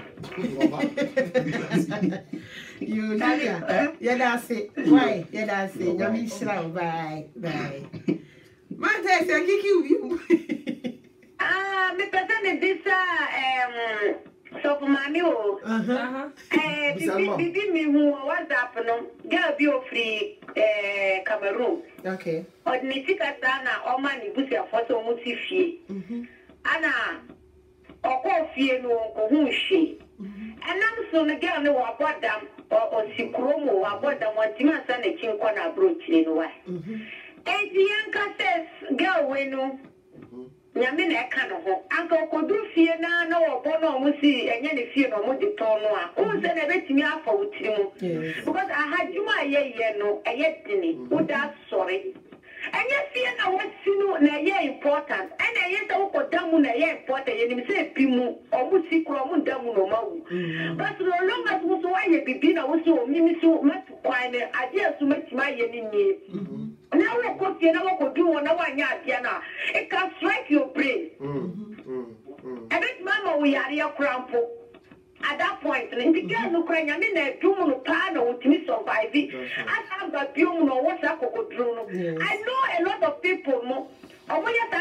You, yeah, that's it. Why? Yeah, that's it. Let me slow. Bye. My test, I kick you. Me person this so for mommy bibi me who WhatsApp no girl be free Cameroon. Okay. Odniti kata na o ma ni busi afoso mu ti fie. Ana okọ fie no ko hu hwe. Enam so no girl no wa bodam o sikromo wa bodam wantima sa na chinkọ na brochi no wa. Yanka says girl we no Nyame na eka no ho anka kodu fie na na obo na omusi enye ne fie no mo de ton no a o se na betimi afa wotiri mu because ahadwuma ye no eye dini uda sorry enye fie na wasi no na ye important ene ye se wo kodamu na ye important ye nim se pimu omusi kro mu damu no mawu but no long as wo so aye bibi na wo so omimi so matu kwan ne ade asu matima ye ni ni now we go to now do one now it can strike your brain. And this mama we are here crampo. At that point, the girl no crying. I mean, a doom pan or to me survive. I have got you know what's up with Bruno. I know a lot of people more. I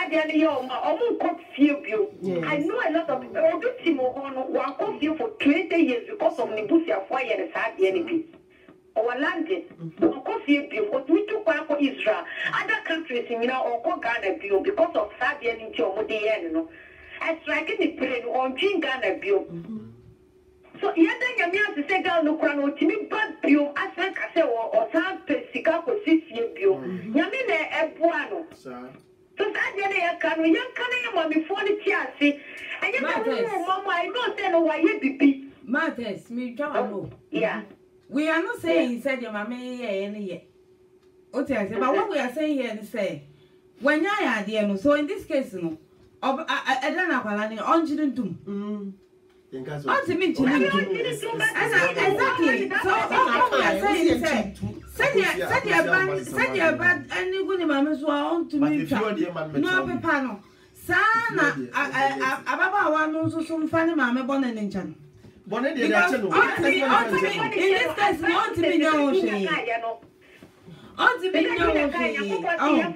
know a lot of one coffee for 20 years because of Nibusia fire and sad enemy. Or London, coffee what we took for Israel, other countries in or Ghana bill because of sad enemy or Modiano. I striking the brain on Jing Ghana bill. So, yet then you have to say, girl, no crown, to me, but bill, as I say, or some Pesica for 6 years bill. Yamina Ebuano. So that young can before the TRC. And you know, Mamma, I don't tell why you be. Matters, me trouble. Yeah. We are not saying he said your mamma any yet. What I say, but what we are saying here is say, when you are there, so in this case, no, I don't know what I'm on to do. On to me, exactly. So what we are saying is say, send your bad, and you go to mamma's on to me. No, Papa. Sana, Ababa, one also some funny mamma born in Chan. Bonnet, In this case, not to be no shame. On to be no shame.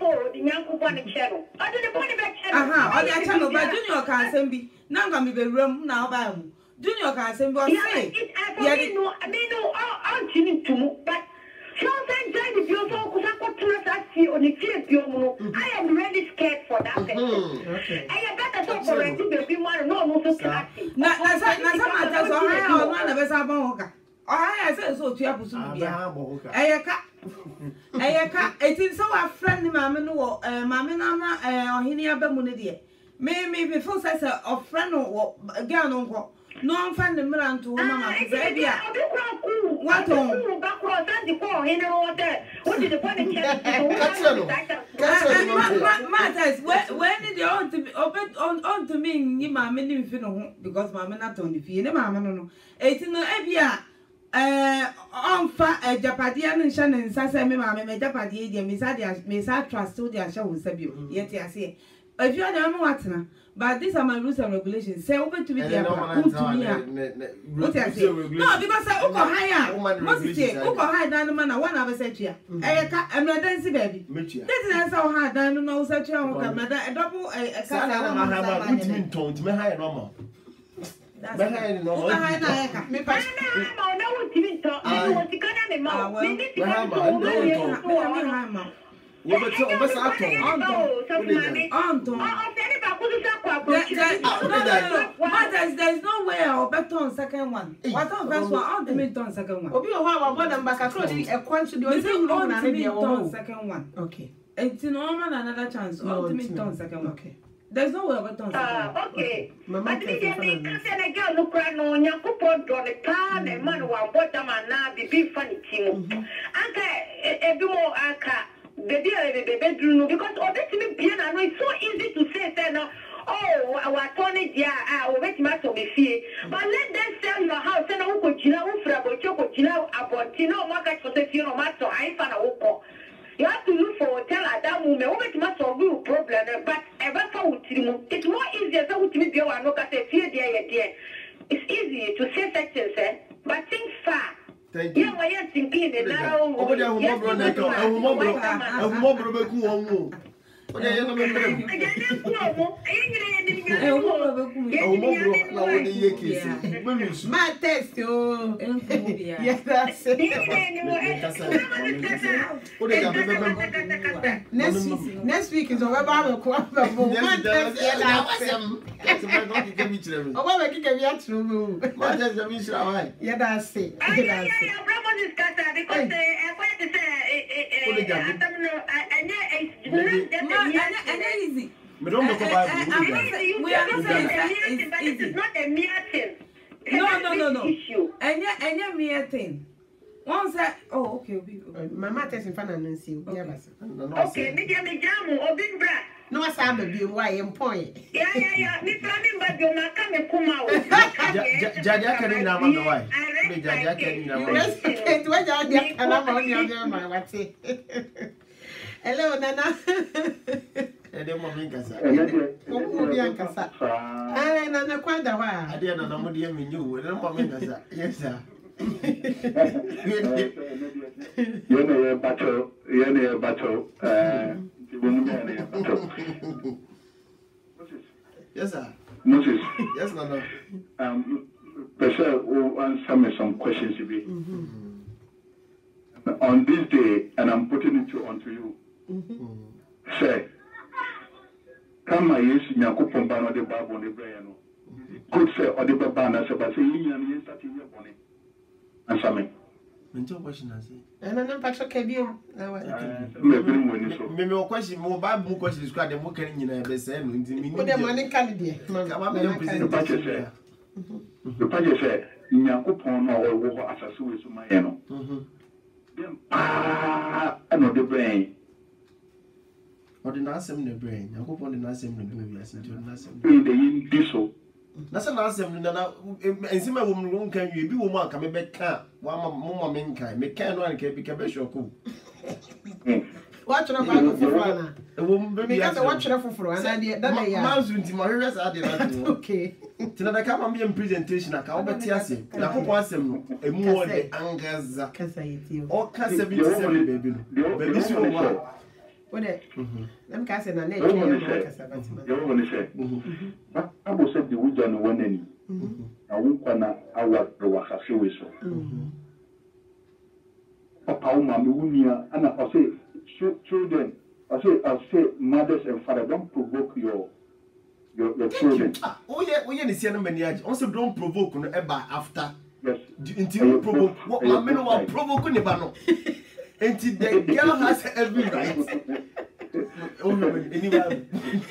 Aha, on the channel, but Junior can't send me. Now come be room now by Junior can't send me. I am really scared for that person. I am better so for it to be one no so classy. I said so to your Ayaka, it is so a friend, mamma, no, mamma, or Hinia Bemunidia. Maybe before says a friend or girl, no friend the Milan to Mamma. What on backwards and the poor in order? What is the point? Matters, when did you want to be open on to me, you mamma, because mamma not on the fee, mamma, no. 18 Abia. On fa Japadian and Shannon Sasa Mamma, Japadi, Miss Trust to their show with Sabu. Yet I say, if you are the Watana, but these are my rules and regulations. Say open to be there. What I say? No, because I go higher. What's it? Go higher than the man. One of us said here. I'm not dancing, baby. This is how hard I don't know such a double a car. That's there's no way I'll bet on second one. What on first one? I'll demand on second one. Obi oha wa them back across a quantity on second one. Okay. It's normal another chance. Ultimate on second one. Okay. There's no way I'll bet on second one. Okay. But the girl look right now. You put on the pan and man who are bottom and now be funny team. Anka, a more anka. Baby, bedroom because obviously it's so easy to say no. Oh, our Tony, yeah, I will wait to be free. But let them sell your house and who could you know about market for the funeral matter. I found a whole. You have to look for hotel at that moment. Over to my problem, but ever for it's more easier to meet you and look at the fear there. It's easy to say sections, but think far. Thank you. Yeah, I thinking the narrow. Over there, my test, yes, that's it. Next week is over. Easy. We don't look about we are not saying it's not a mere thing. No. And yeah, mere thing. One said, oh, okay. My mother is in front of Nancy. Okay, me jamu obin bra. No, I said baby, why am point? Yeah. Me planning but you not come kuma. Jaja can in our why. Jaja can in our way. Hello, Nana. Nana, quite a while. I didn't know what you mean. Yes, sir. You're battle. Yes, sir. Moses. Yes, no. Professor will answer me some questions. On this day, and I'm putting it onto you. Say, come yes, Yakupon Bano de Babo de Brayano. Could say, or the Babana, so but say, you starting your bonnet. Answer me. Question, I say. And I'm Patrick Cabio. Maybe a question more Bible questions, quite a book in the same. Put them on the candidate. The packet said, nyankopɔn no a ɔwɔ hɔ asase wɔ so ma yɛ no dem ɛna ɔde brɛn ɔde n'asɛm na brɛn nyankopɔn de n'asɛm na brɛn wiase nti ɔde n'asɛm de yi di so na sɛ n'asɛm no na nsɛm a wɔm no nka wie bi wɔ mu a ka mebɛka wama moma me nka meka no anka bi ka bɛhwɛ Watching a Bible for Fana. A woman, Because I watch her for an idea. Mouse into my rest. Okay. Till I come and be in presentation, I can't bet yes. I hope once a more the angers. Or can 77 baby. Baby, so what it? I'm casting a name. You want to say, I will say the wood on one end. I won't want to work the Wahasi. Papa, Mamma, Wunia, and I say, children, I say, mothers and fathers, don't provoke your children. Oh, yeah, we are the many. Also, don't provoke ever after. Yes. Until you provoke what my men will provoke in the banner. Until the girl has every right. Oh, no, anyway.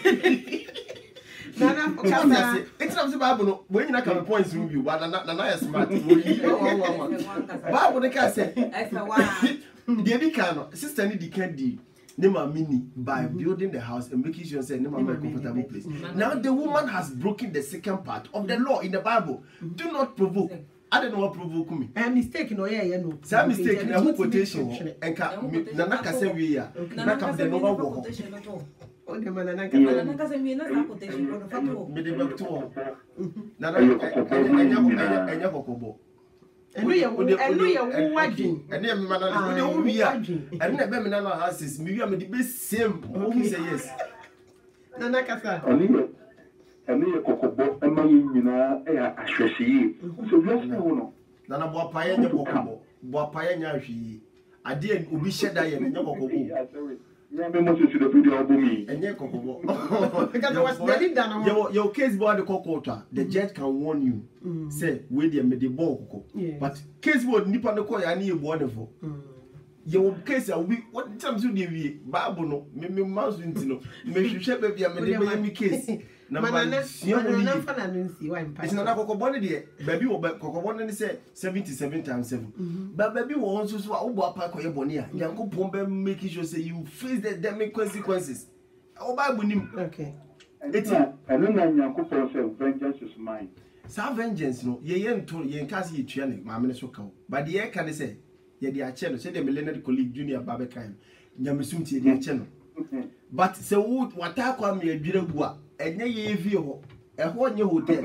It's not the Bible. When you come points from you, but I am smart. Bible, the cat said, the can sister need the candy. Nema mini by building the house and making sure say nema a comfortable place. Now the woman has broken the second part of the law in the Bible. Do not provoke. I don't know what provoke me. I am mistaken. Oh yeah, you know. Some mistake na who quotation and na naka say we ya. Na ka the no go. Oh the man na ka say me na quotation no fato. Me dey back to. Na enya kokobo. Enu ye wo wadwin. Enu ye me mana no wo wi a. Enu na be me na no access. Me wi a me dey be same. Who say yes. Na naka sa. And you cocobo, and my mina, a shreshy. So, yes, no. Nana boa pioneer bocobo, boa pioneer she. I didn't ubi shed I am no cocobo. Remember to the video of me. And yeah, cocobo. Because I was very done. Your case boy the cocota, the judge can warn you. Say, wait there, made the ball. But case board nipper no coy, I need wonderful. Your case are we what times you do Bible no, me mouse into no, me should baby, I made me case. It's not a cocoa there. Baby will be cocoa say 77 times 7. But baby will also so over pack or your bonia. Yanko Pombe making sure say you face the damning consequences. Oh, Bible him. Okay. It's and then Yanko Pombe vengeance is mine. Some vengeance no, ye yen told ye cast ye training, my minister. But the air can say, ye dear channel, say the millennial colleague junior Babacam, Yamisumti dear channel. But so what I call me a beautiful. And ye view a whole new hotel.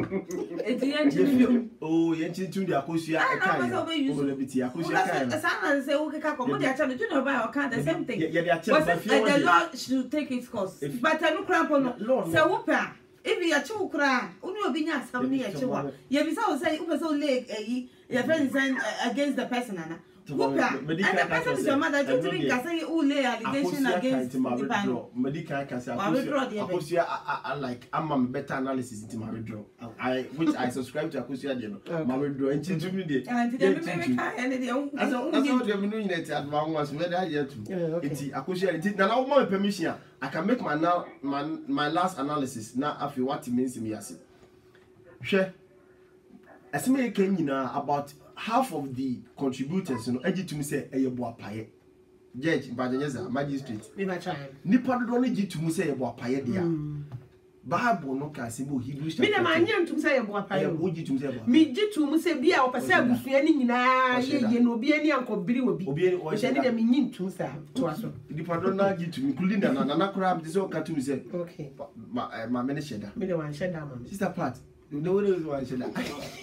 Oh, yes, to the Akosia. I can't Akosia. Someone say, okay, come on, they're trying to know about our the same thing. The law should take its course. But I look crap on Lord. So, whooper. If you are too cry, only will be not some near Chihuahua. You will say, you were so late, your friends against the person. And the person is your mother. I don't think I say all lay allegation against the panel. Medical can say, I like I'm better analysis into my withdrawal. Which I subscribe to Akosia, my withdrawal, and to me. And I don't have at once whether I yet to Akosia. Now, more permission. I can make my last analysis now after what it means to me. Sure. As me came about half of the contributors, you know, edgy to me say, a boa pie. Judge, Bajanesa, magistrate. Nipa do only to me say a boa pie, dear. Bible no can say, Hebrews. Me, the man to say a boa pie, would you to say, me, to say, be our person, if any no be any uncle Billy will be, or sending them in to say to us. The pardon not to me, including another crab, this all cartoon said, okay, my minister, me the one shed down, sister Pat. You know what is one shed.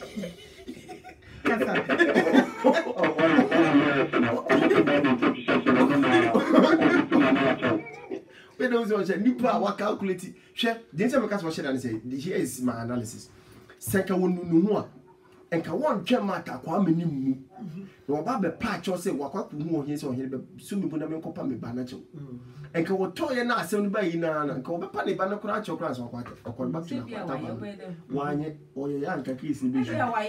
When those are Nipa, what calculate? Share the answer was shared and say, here is my analysis. Second one, no, and can one gem matter, Kwame Nimu. No, Baba patch or say, what more his or him, soon put a man copper me banacho. And can what toy and ask somebody in and call the penny banner crash or grass or what, or call back to one or young case in vision. No,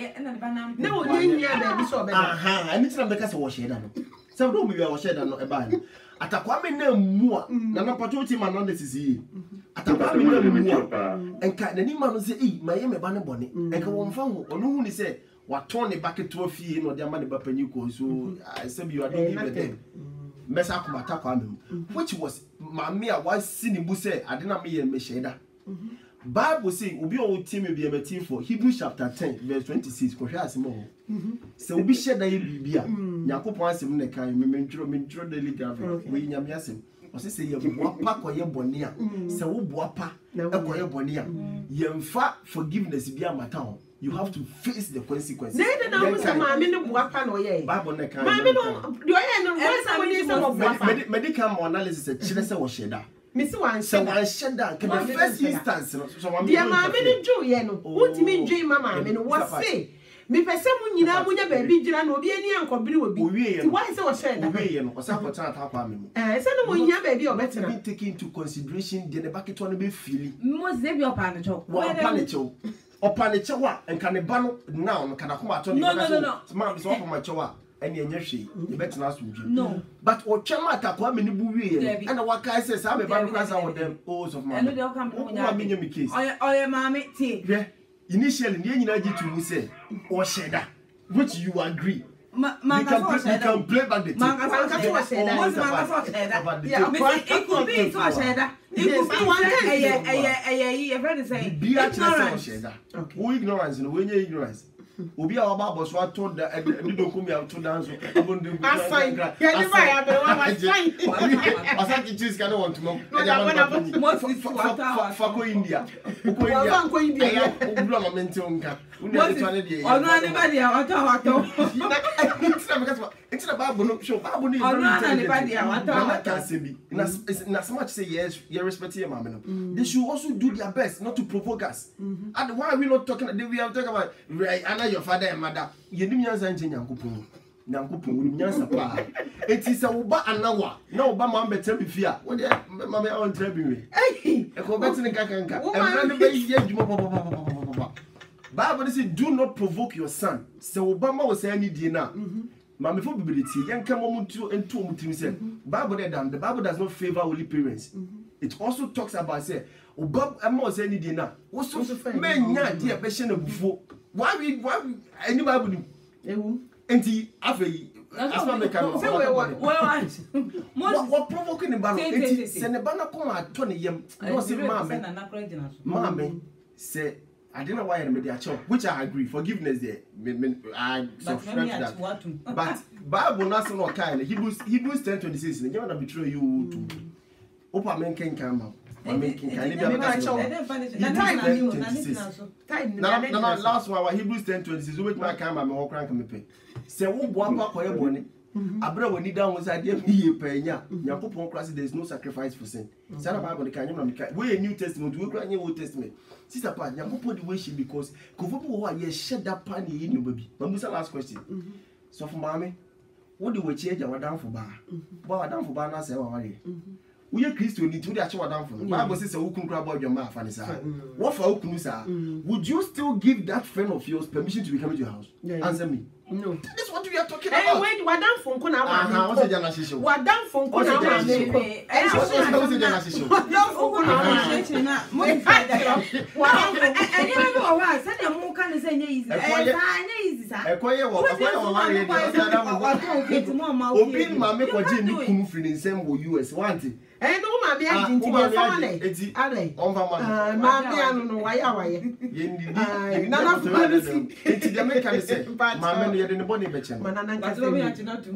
I need some because I was shed on. Some don't be our shed on a ban. At a Kwame no more, Nana Patroti man on this is he. At a Kwame no more, and can any man say, my banner bonnet, and can one found or no one say. what turn it back to a fee no the money but penny so I said you are doing with them. Messa Kumataka, which was Mamma was singing Busse, I didn't mean Mesheda. Bible saying, Ubi old team will be a team for Hebrews chapter 10, verse 26, because more. So we share that you be a Yakup once in the kind, Mintro the leader, we Yamiasim. I say, you wapa or your bonia, so wapa, a bonia. Yemfa forgiveness be a matter. You have to face the consequences. They don't know mammy no wapa no ye. Bible neck. Mammy no, do I know somebody of medical analysis a chile or shedder. Miss one shedder can be first instance. So I'm dear mammy no Joe Yeno. What do you mean, Jay Mamma? I mean, what say? Me person you know when your baby Jiran will be any uncle will be. Why is our shedder? Or some time. I said, when your baby or better be taken into consideration, then the bucket one be feeling. Most of your panacho. One panacho. Upon the chawa and can a ban now can I come out on no. Smart is off my chawa and your she, you better ask me. No, but what chama takwa mini buwi and what guy says I'm a barricade out them oaths of my case. Or your mammy tea. Yeah, initially, the United to say or shedder, which you agree. You can play back the it could be so shedder. Who ignorance and when you ignorance. Ubi our Bible so I told that I don't come out to dance. I won't do India. It's a Bible show. As much say yes, you respect your mamma. They should also do their best not to provoke us. And why are we not talking? We are talking about right, your father and mother. You didn't answer Yankupu. Yankupu, Yansa Pa. It is a Uba and Nawa. No, Bama better be fear. What the mamma on Trebby? Hey, a Cobetan Kakanka. And run away. Bible says, do not provoke your son. So Obama was any dinner. Mammy for ability, young come on to and two himself. Bible the Bible does not favor only parents. It also talks about say, Obama was any dinner. What's also men, dear passion of before. Why anybody and he that's not the what provoking the banner? Send a banner come at 20 years. No, say, Mammy, say. I don't know why I'm a child, which I agree. Forgiveness there. I subscribe to that. But Bible not no kind. Hebrews 10:26. You wanna betray you to Opa men can come out. Last one Hebrews 10:26. Which my camera me walk rank me pay. Say wo boapa koye boni. Abra wani down was idea me penya. Yakopon Christ there is no sacrifice for sin. Say na Bible can you we New Testament, we cry Old Testament. Sister Pa, Yakopon the way she because Kofopo wa ye shed that pan in your baby. Mamusa last question. So for mommy, what do we change our down for bar? Ba down for bar na say wa worry. We are Christian need to actually down for. Bible says who can grab about your mouth and say what for who sir? Would you still give that friend of yours permission to come to your house? Answer me. No. That's what we are talking about. Hey, wait, what down for Kuna? What's the generation? What down for Kuna? What's the generation? What down for Kuna? I never know why. Said the more can say easy. A quiet Obi mama ko je ni kunu firi nsem wo US wanti. No mama agent dey family. Mama anu no waya. Nana fancy. Enti dey make am say mama no ye dey body be che no. Manana nka say me ati not to.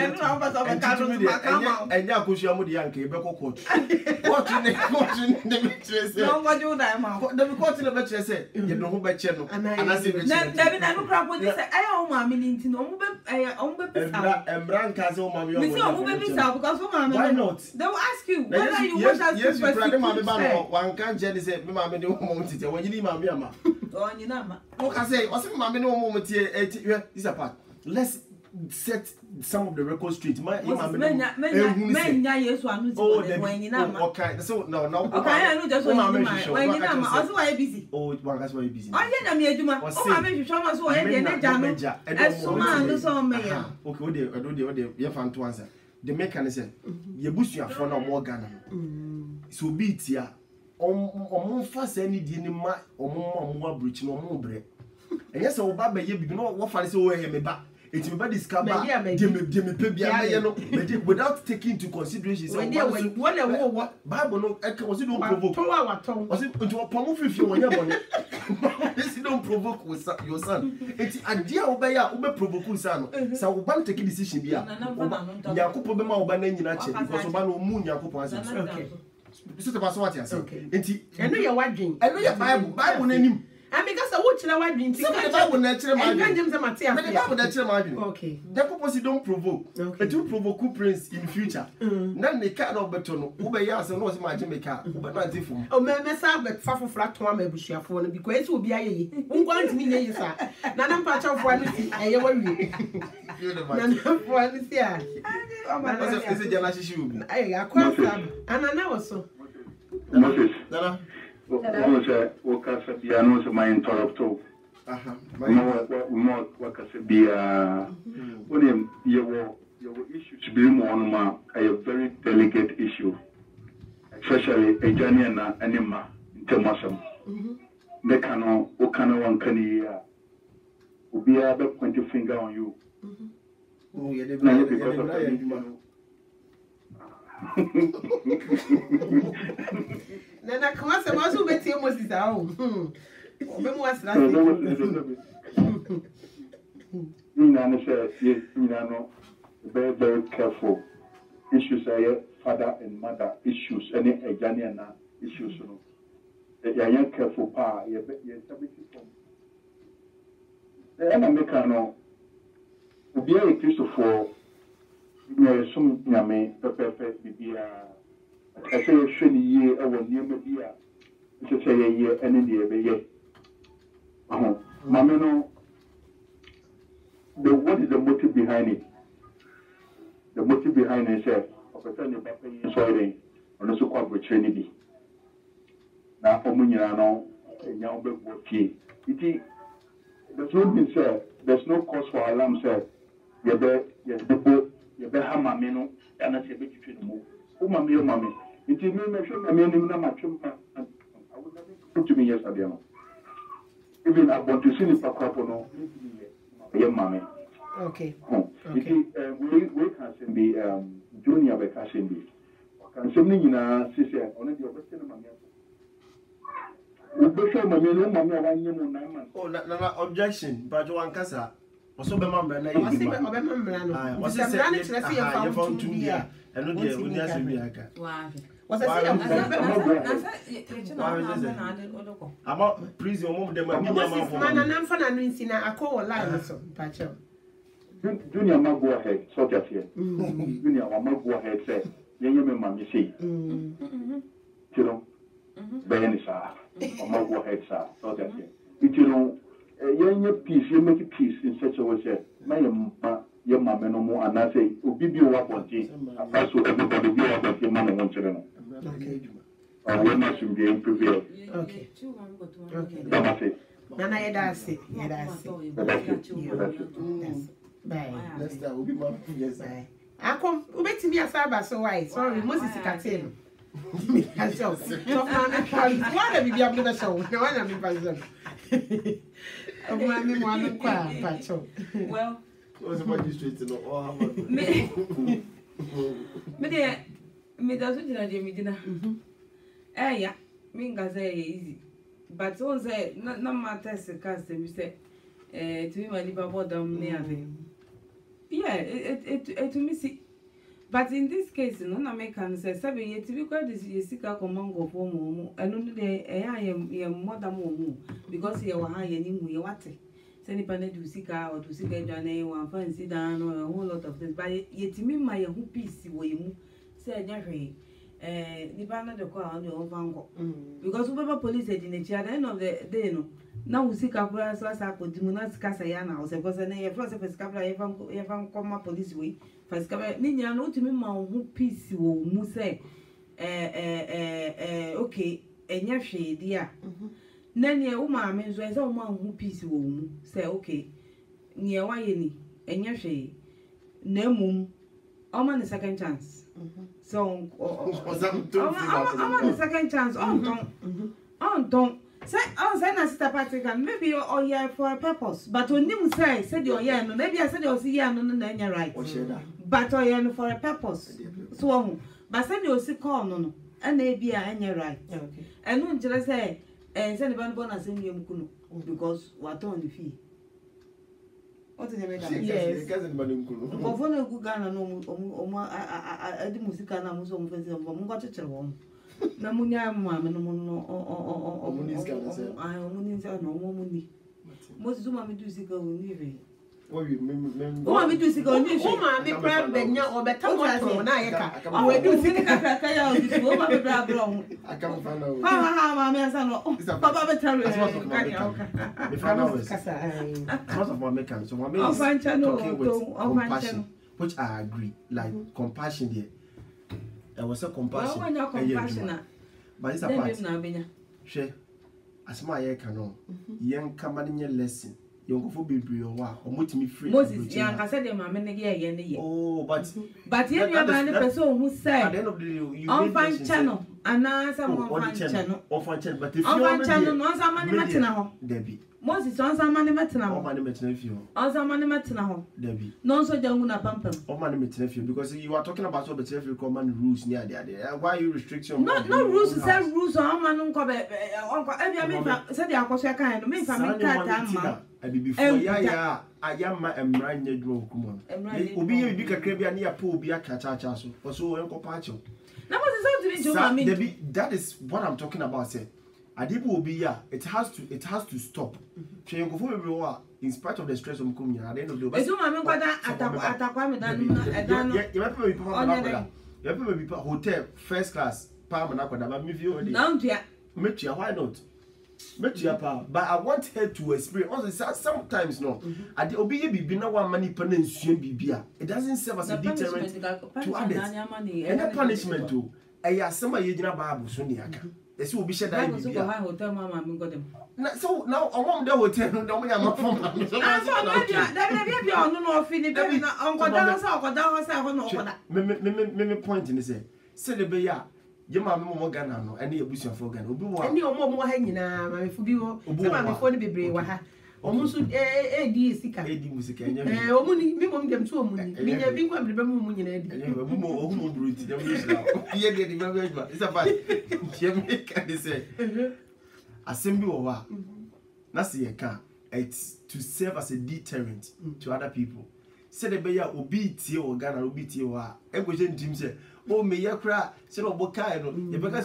Enya akosia mu dey anka e be kokot. What ne be che say. No go do that ma. The court ne be che say ye no ho be che no. Ana say be che. Na no crap with say ayo mama ni nti no omo be pisa. Embran ka say mama yo. Me say omo be pisa because mama. Why not? They will ask you whether you wish us to yes, you mama ba one can say me mama de omo tite when you mama ama. Oh, you know ma. O ka say o say mama de omo tie this apart. Let's set some of the record straight. My mama menya Yesu anu ti when you know. Okay, so no. Okay, I know just when you know. Also why busy? Oh, one guys why busy. Oh, yeah, na me aduma. O ma me hwehwa ma so o ye de na ja no. Eso ma no so me ya. Okay, o de ye fan to answer. The mechanism ye busuafo na omo Ghana so bi tia omo fa sa ni die ni ma omo abruchi no omo bre And yes, so Baba, you know what I say, oh, me ba. It's me ba discover. Dem pay bia no. Without taking into consideration. When you what Bible no, I can also don't provoke. Was it into a pomo if you want your money? This don't provoke with your son. It's a dear obey, provoke son. So one take a decision. Yakupo Bema Obana in Nature because Obano Moon Yakupo. Okay. This is about what I say. I know you're watching. I know your Bible name. And because I watch the white being the Bible natural margin. The Bible natural margin. Okay. The purpose don't provoke. But you provoke prince in future. None they can't better no. Ubeyas and was my Jamaica. But not different. Oh, man, but far flat to my bush for because it will be a who wants me, yes, sir. None patch of one. I worry. None of one is here. Is it your shoe? I quite and I know so. Moses. Wakasa bia no se my interrupto. More wakasa bia. When your issues be more on ma a very delicate issue, especially a Janiana anima in Temasam. Mekano, Okano, one canny, will be able to point your finger on you. Oh, yeah, because of that. Nana come se mazu beti Moses ao. Obemu wasra. Nina say no very very careful. Issues are father and mother issues any Ejaniana issues no. They are careful pa ye stability from. The American no obi a Christopher some nyame pepepe bibia I say hwe ni ye e wo niam bia se say ye ene de be ye mama no what is the motive behind it? The motive behind it is opportunity papa yi so ire ono so kwa broche ni bi na omu nyina no enya obegbo fie iti there's no cause for alarm sir ye be you better have my menu and I say, bet you to move. Oh, my dear mammy, it is me, my show, my name, my chum, I would have put to me yesterday. Even I want to see the Pacapono, your mammy. Okay. We can be junior by Cassin be. Can send me in a sister on the opportunity of my oh, no objection, but one casa. Also, be mamma, na I see Obama. Was a running to see a found 2 years. And no dear, would just be a was about prison of the man and I'm for a call line. Junior mag go ahead, so just here. Junior mag go ahead, say, young man, you see. You know, Benny, sir, or mag go ahead, sir, so just here. You know, young peace, you make peace in such a way, my young man no more, and I say, Obi wa bonti, so everybody be wa bonti, man and children. We must be prepared. Okay. That's it. Nana that's it. Bye. Next time we'll be more. Yes, bye. I come, ubeti mi asaba so why? Sorry, Moses Katelo. I show. So why do we have the show? No one am in person. Well, was about you straight to know all about me does it in me dinner. Eh, yeah, me say easy. But so say, no matter the custom, you say, to me, my liver bottom near yeah, it to me see. But in this case, no American says 7 years to be quite this sicker command of home, and only I am more than more because you are high and you what. Send a panel to seek out or to seek a journey, one fancy down or a whole lot of this. But yet, to me, my who piece way move, said Jeffrey. The banner the car on your own vango because whoever police at in the end of the day, no. Now we see Capra so as I could do not Casayana, or because I first of a scabra, even come up police way. For scabra, Nina, no to me, my who piece will move say, okay, and your shade, dear. Nanny, a woman means there's a woman who piece will say, okay, near Wayani, and your shade. No moon, I'm on the second chance. So, I'm on the second chance. On don't. Say na sister Patrick and maybe or yeah for a purpose. But when you say the yeah no maybe I said you see yeah no na right. But or yeah for a purpose. So but say you see call no and maybe anya right. Okay. And no just say say the bonus in you kunu because what on the fee. What is the matter? Yes. Cousin Banunkunu. Governor Gugana no I the music and I'm so got to one. Na munya mama no no I only say no money. Most do mama do sika we Oh, you me do sika we oh ma me brand benya or better what na yeka we do sika kaka ya o do ma me bra bro I can't find out. Ha mama asa no papa be tell me find out most of my makeup so my talking with compassion which I agree like compassion there. There was a compassion. When you're compassionate, but it's a part. She, as my year canon, young company lesson, young for baby or what, or much me free. Moses, young, I said, my men again. Oh, but here you have a person who said, at the end of the day, you on fan channel, and now someone channel, or fan channel, but if you on channel, no some money now, Debbie. Moses, on some money now, or money nephew, on some money now, Debbie. No, so young pump or money nephew, because you are talking about all the nephew command rules near there. Why you restriction? No rules, say rules on man, said the Akosha kind of me for me before yeah I am my embrand you come on. Obi you be kakra near pool be a kachacha so so uncle Pacho. That is what I'm talking about. Say Adibu will be here. It has to stop. In spite of the stress of coming at the end of the day. You hotel first class. Why not? But I want her to experience. Sometimes no. At the Obi be now one money bibia. It doesn't serve as a deterrent to others. And a punishment too. I some yejina Bible suniaka. This will be shared. So now I want the hotel. No, we are not from. Me point in this. Say the beya. Your mamma more Ghana no, and the abusion for Ghana. And you more hanging now, my Fubio, before the baby. Almost A.D. Sika, A.D. Music, and only me want them to money. Me have been going to be moving in a more brute. Here getting very much. It's a fight. Jamaica, say. Assembly over. Nasi a car. It's to serve as a deterrent to other people. Say the bear will be or Ghana will be Tio. Equation Jim said, oh, me, ya cry, say, oh, Bocano, because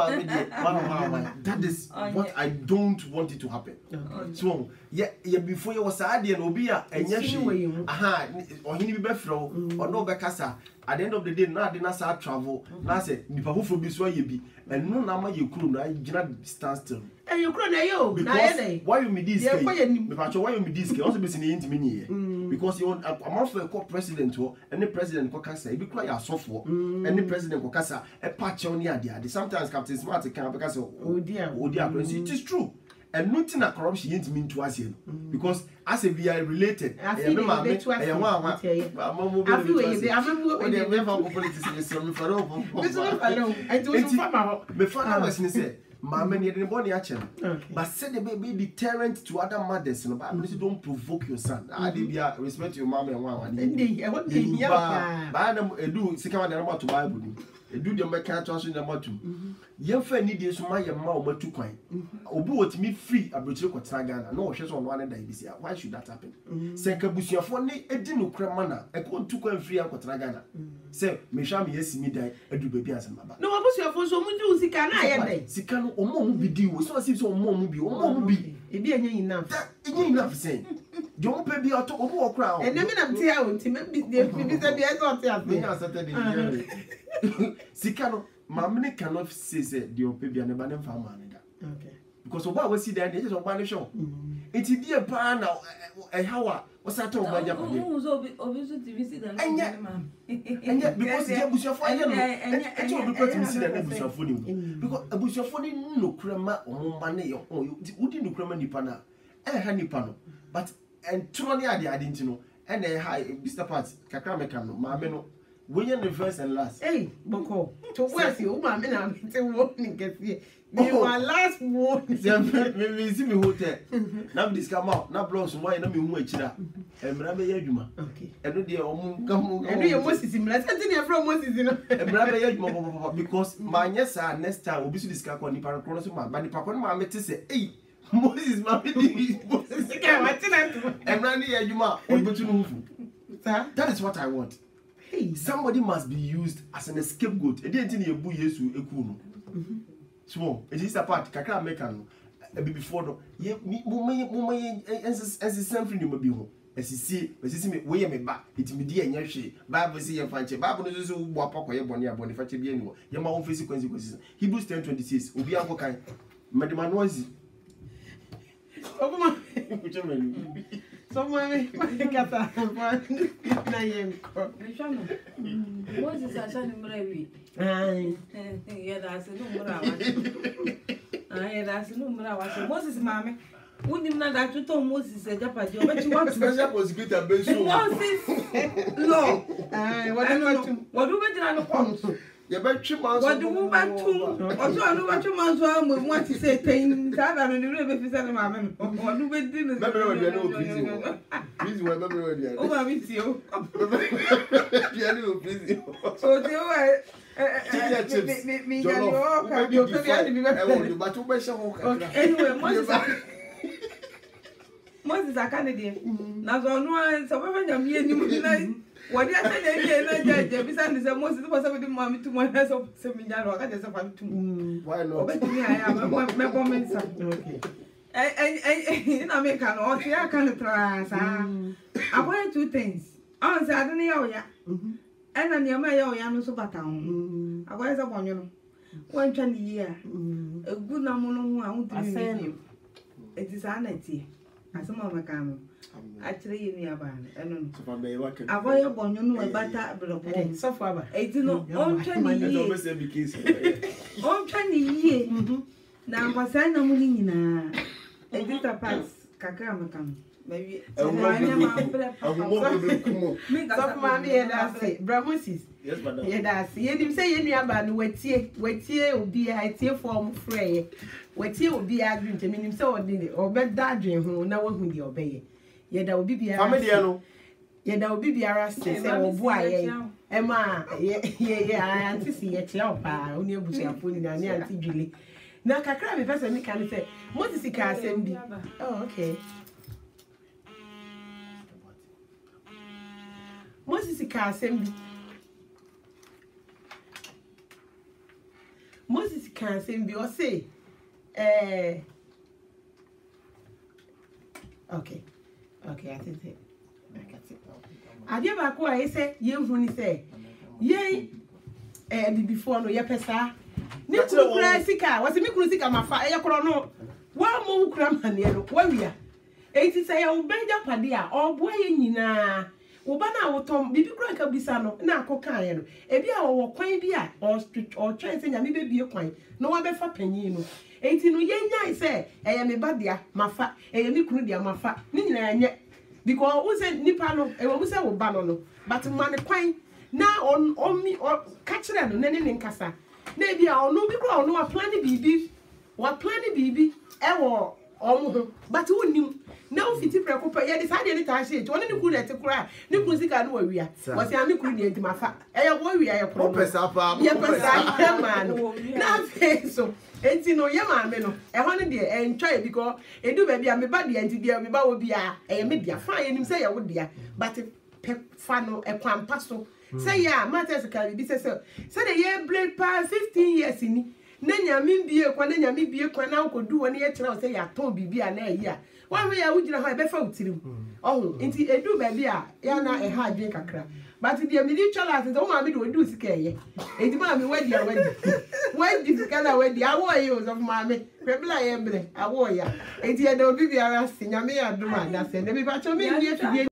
that is what I don't want it to happen. So, yeah, before you was Adi and Obia, and yes, or he be befro, or no Bacassa. At the end of the day, now did not start travel. Now said, the Pahu be so ye be, and no number you could, I cannot stand still. And you couldn't, why you me this? Why you me this? Also, be in the mini. Because you want a month for a co-president or any president Kokasa, be quite a software, any president Kokasa, a patch on the idea. Sometimes Captain Smart can because oh dear, it is true. And nothing that corruption ain't mean to us here. Because as if we are related, I feel Mamma needed body action, but said the baby deterrent to other mothers. No, but don't provoke your son. I did respect your mama and one. And do second number to Bible. Do the mechanical number 2. Your friend needs my mouth to coin. Obu what me free a butcher for Tragana. No, she's on one and this year. Why should that happen? Senkabusia for me, a dino cremana, a cold 2 coin free for Tragana. Say, me shall me yes, me die, and do baby as a mama. No, I was your for so much do Sicana. Sicano or more be due, so as if so more be or more be. It be enough. It ain't enough saying. Don't pay me out of a crowd. And then I'm telling him, Sicano, Mamma cannot say the baby and a banana farmer. Okay. Because of what we see there, they just one show. It's a dear pan a how was that all by obviously and yet because the bush of fire and told the person see that bush of phone because a bush of phone no crema or money or you wouldn't crema nipana and honey panel. But and 2 money I didn't know and a high Mr. Pat Kakramekano, Mameno. when you're the first and last. Hey, Boko, to where's you, ma'am, and I'm warning get here. You are last warning. Maybe see me hotel. Now this come out, now blows why not me much that. And Rabbi Yajuma. Okay. And the come and you must see me. Let's from Moses, you know. And Rabbi Yajuma because my yes, next time will be to discuss on the Paracross, but the Papa Mamma say, hey, Moses, Mammy, and Randy Yajuma, or Butu. That is what I want. Hey, somebody must be used as an scapegoat. It didn't need a boo yesu ekuno. So it is a part. Kakra mekano. Before no, ye me as the same thing you may be home. As you see me way me back. It me dear nyashi. Bible see your fancy. Bible knows so wapa kwa ye bonia boni fache bi anyway. Ye ma won face consequences. Hebrews 10:26. Obi anko kan. Madema nozi. Oguma. So my kata na yenko. Moses ashani mrewi. Ai. That's no mura. Moses mame. Unim na da tuto Moses e japadi o beti what special prosecutor be so. Moses law. Ai, what do we na no come. You bet you man. What do we back to? Oso anu ba tu man so am want to say thing. Sa ba no ni be fi say na mame. What do we do? Me be we no busy. Busy we be we dey. O ba mi ti o. Dia no busy. So the way Moses a Canadian. Now, so no, so when you mean you what you say, they besides the Moses was with mommy to my house of seminar or just about to. Why not? I am my comments. Okay. I American or I can't try. I want two things. Oh, so I don't know. Yeah. And then your mayor, Yano Sobatown. I was upon you. 120 year. A good number, I won't send you. It is anity. As some of my camel. Actually, in your band. I wear upon you, no butter, but so far. 18 on 20 years. On 20 years. Now, was I no money in a little pass, Cacamacam. Maybe Bramosis. Yes, madam. Yes, you say any about wetie obi a tie form frey. Wetie obi a green to mean so or bed dadrin who na wo hu di obeye. Ye da obi bia. Family no. Ye da obi bia say oboa Emma ye auntie see ye tia opa oni ebusuafo ni na auntie Julie. Na kakra me person ni kan say Moses ka asem bi. Oh, okay. Moses ka asem bi. Moses ka asem bi o say okay, I think it. Adia ba ko ayi say ye hu ni say ye before no ye pesa ni kura sika wase mi kura sika mafa ye kro no wa mo kura mane no wa wia enti say ya ubenja pade a obo ye nyina wo ba na wotom bibi kura ka bisa no na akoka ye no ebi a wo kwan bi a o try say nyame be bie kwan no wa be fa panyin no enti no ye nyai say eye me ba dia mafa eye mi kuru dia mafa ni nyina nye because we say nipa no e wo say wo ba no but man kwan na on me or catch no ne nkasa na ebi a ono bi kura ono wa plan bibi e wo omo ho but wonim na wo fiti preko pa ye de sa de ni ta hye one ne kuru de te kura ne kuru sika no wa wia wo say ami kuru de ntimafa e ye wo wia ye pro pesa pa ye pesa ye man na so enti no ye ma me no e ho ne de entwa because edu ba bia me ba de enti bia me ba wo bia e me dia fa ye nim say ye wo dia but fa no e kwampa so say ya matters ka bi say de ye blade pa 15 years ni na nyame bie kwa na nkodu woni ye kira say ya ton bibia na eyi a wa me ya wugina ho e be fa utirim oh enti edu ba bia ya na e ha adwen kakra but the military last o ma be do do sika ye enti ma me wadi sika na wadi awo ye o so ma me pebla ye bre awo ya enti e do bibia ra si nyame ya do ma na se ne bi ba cho me ni e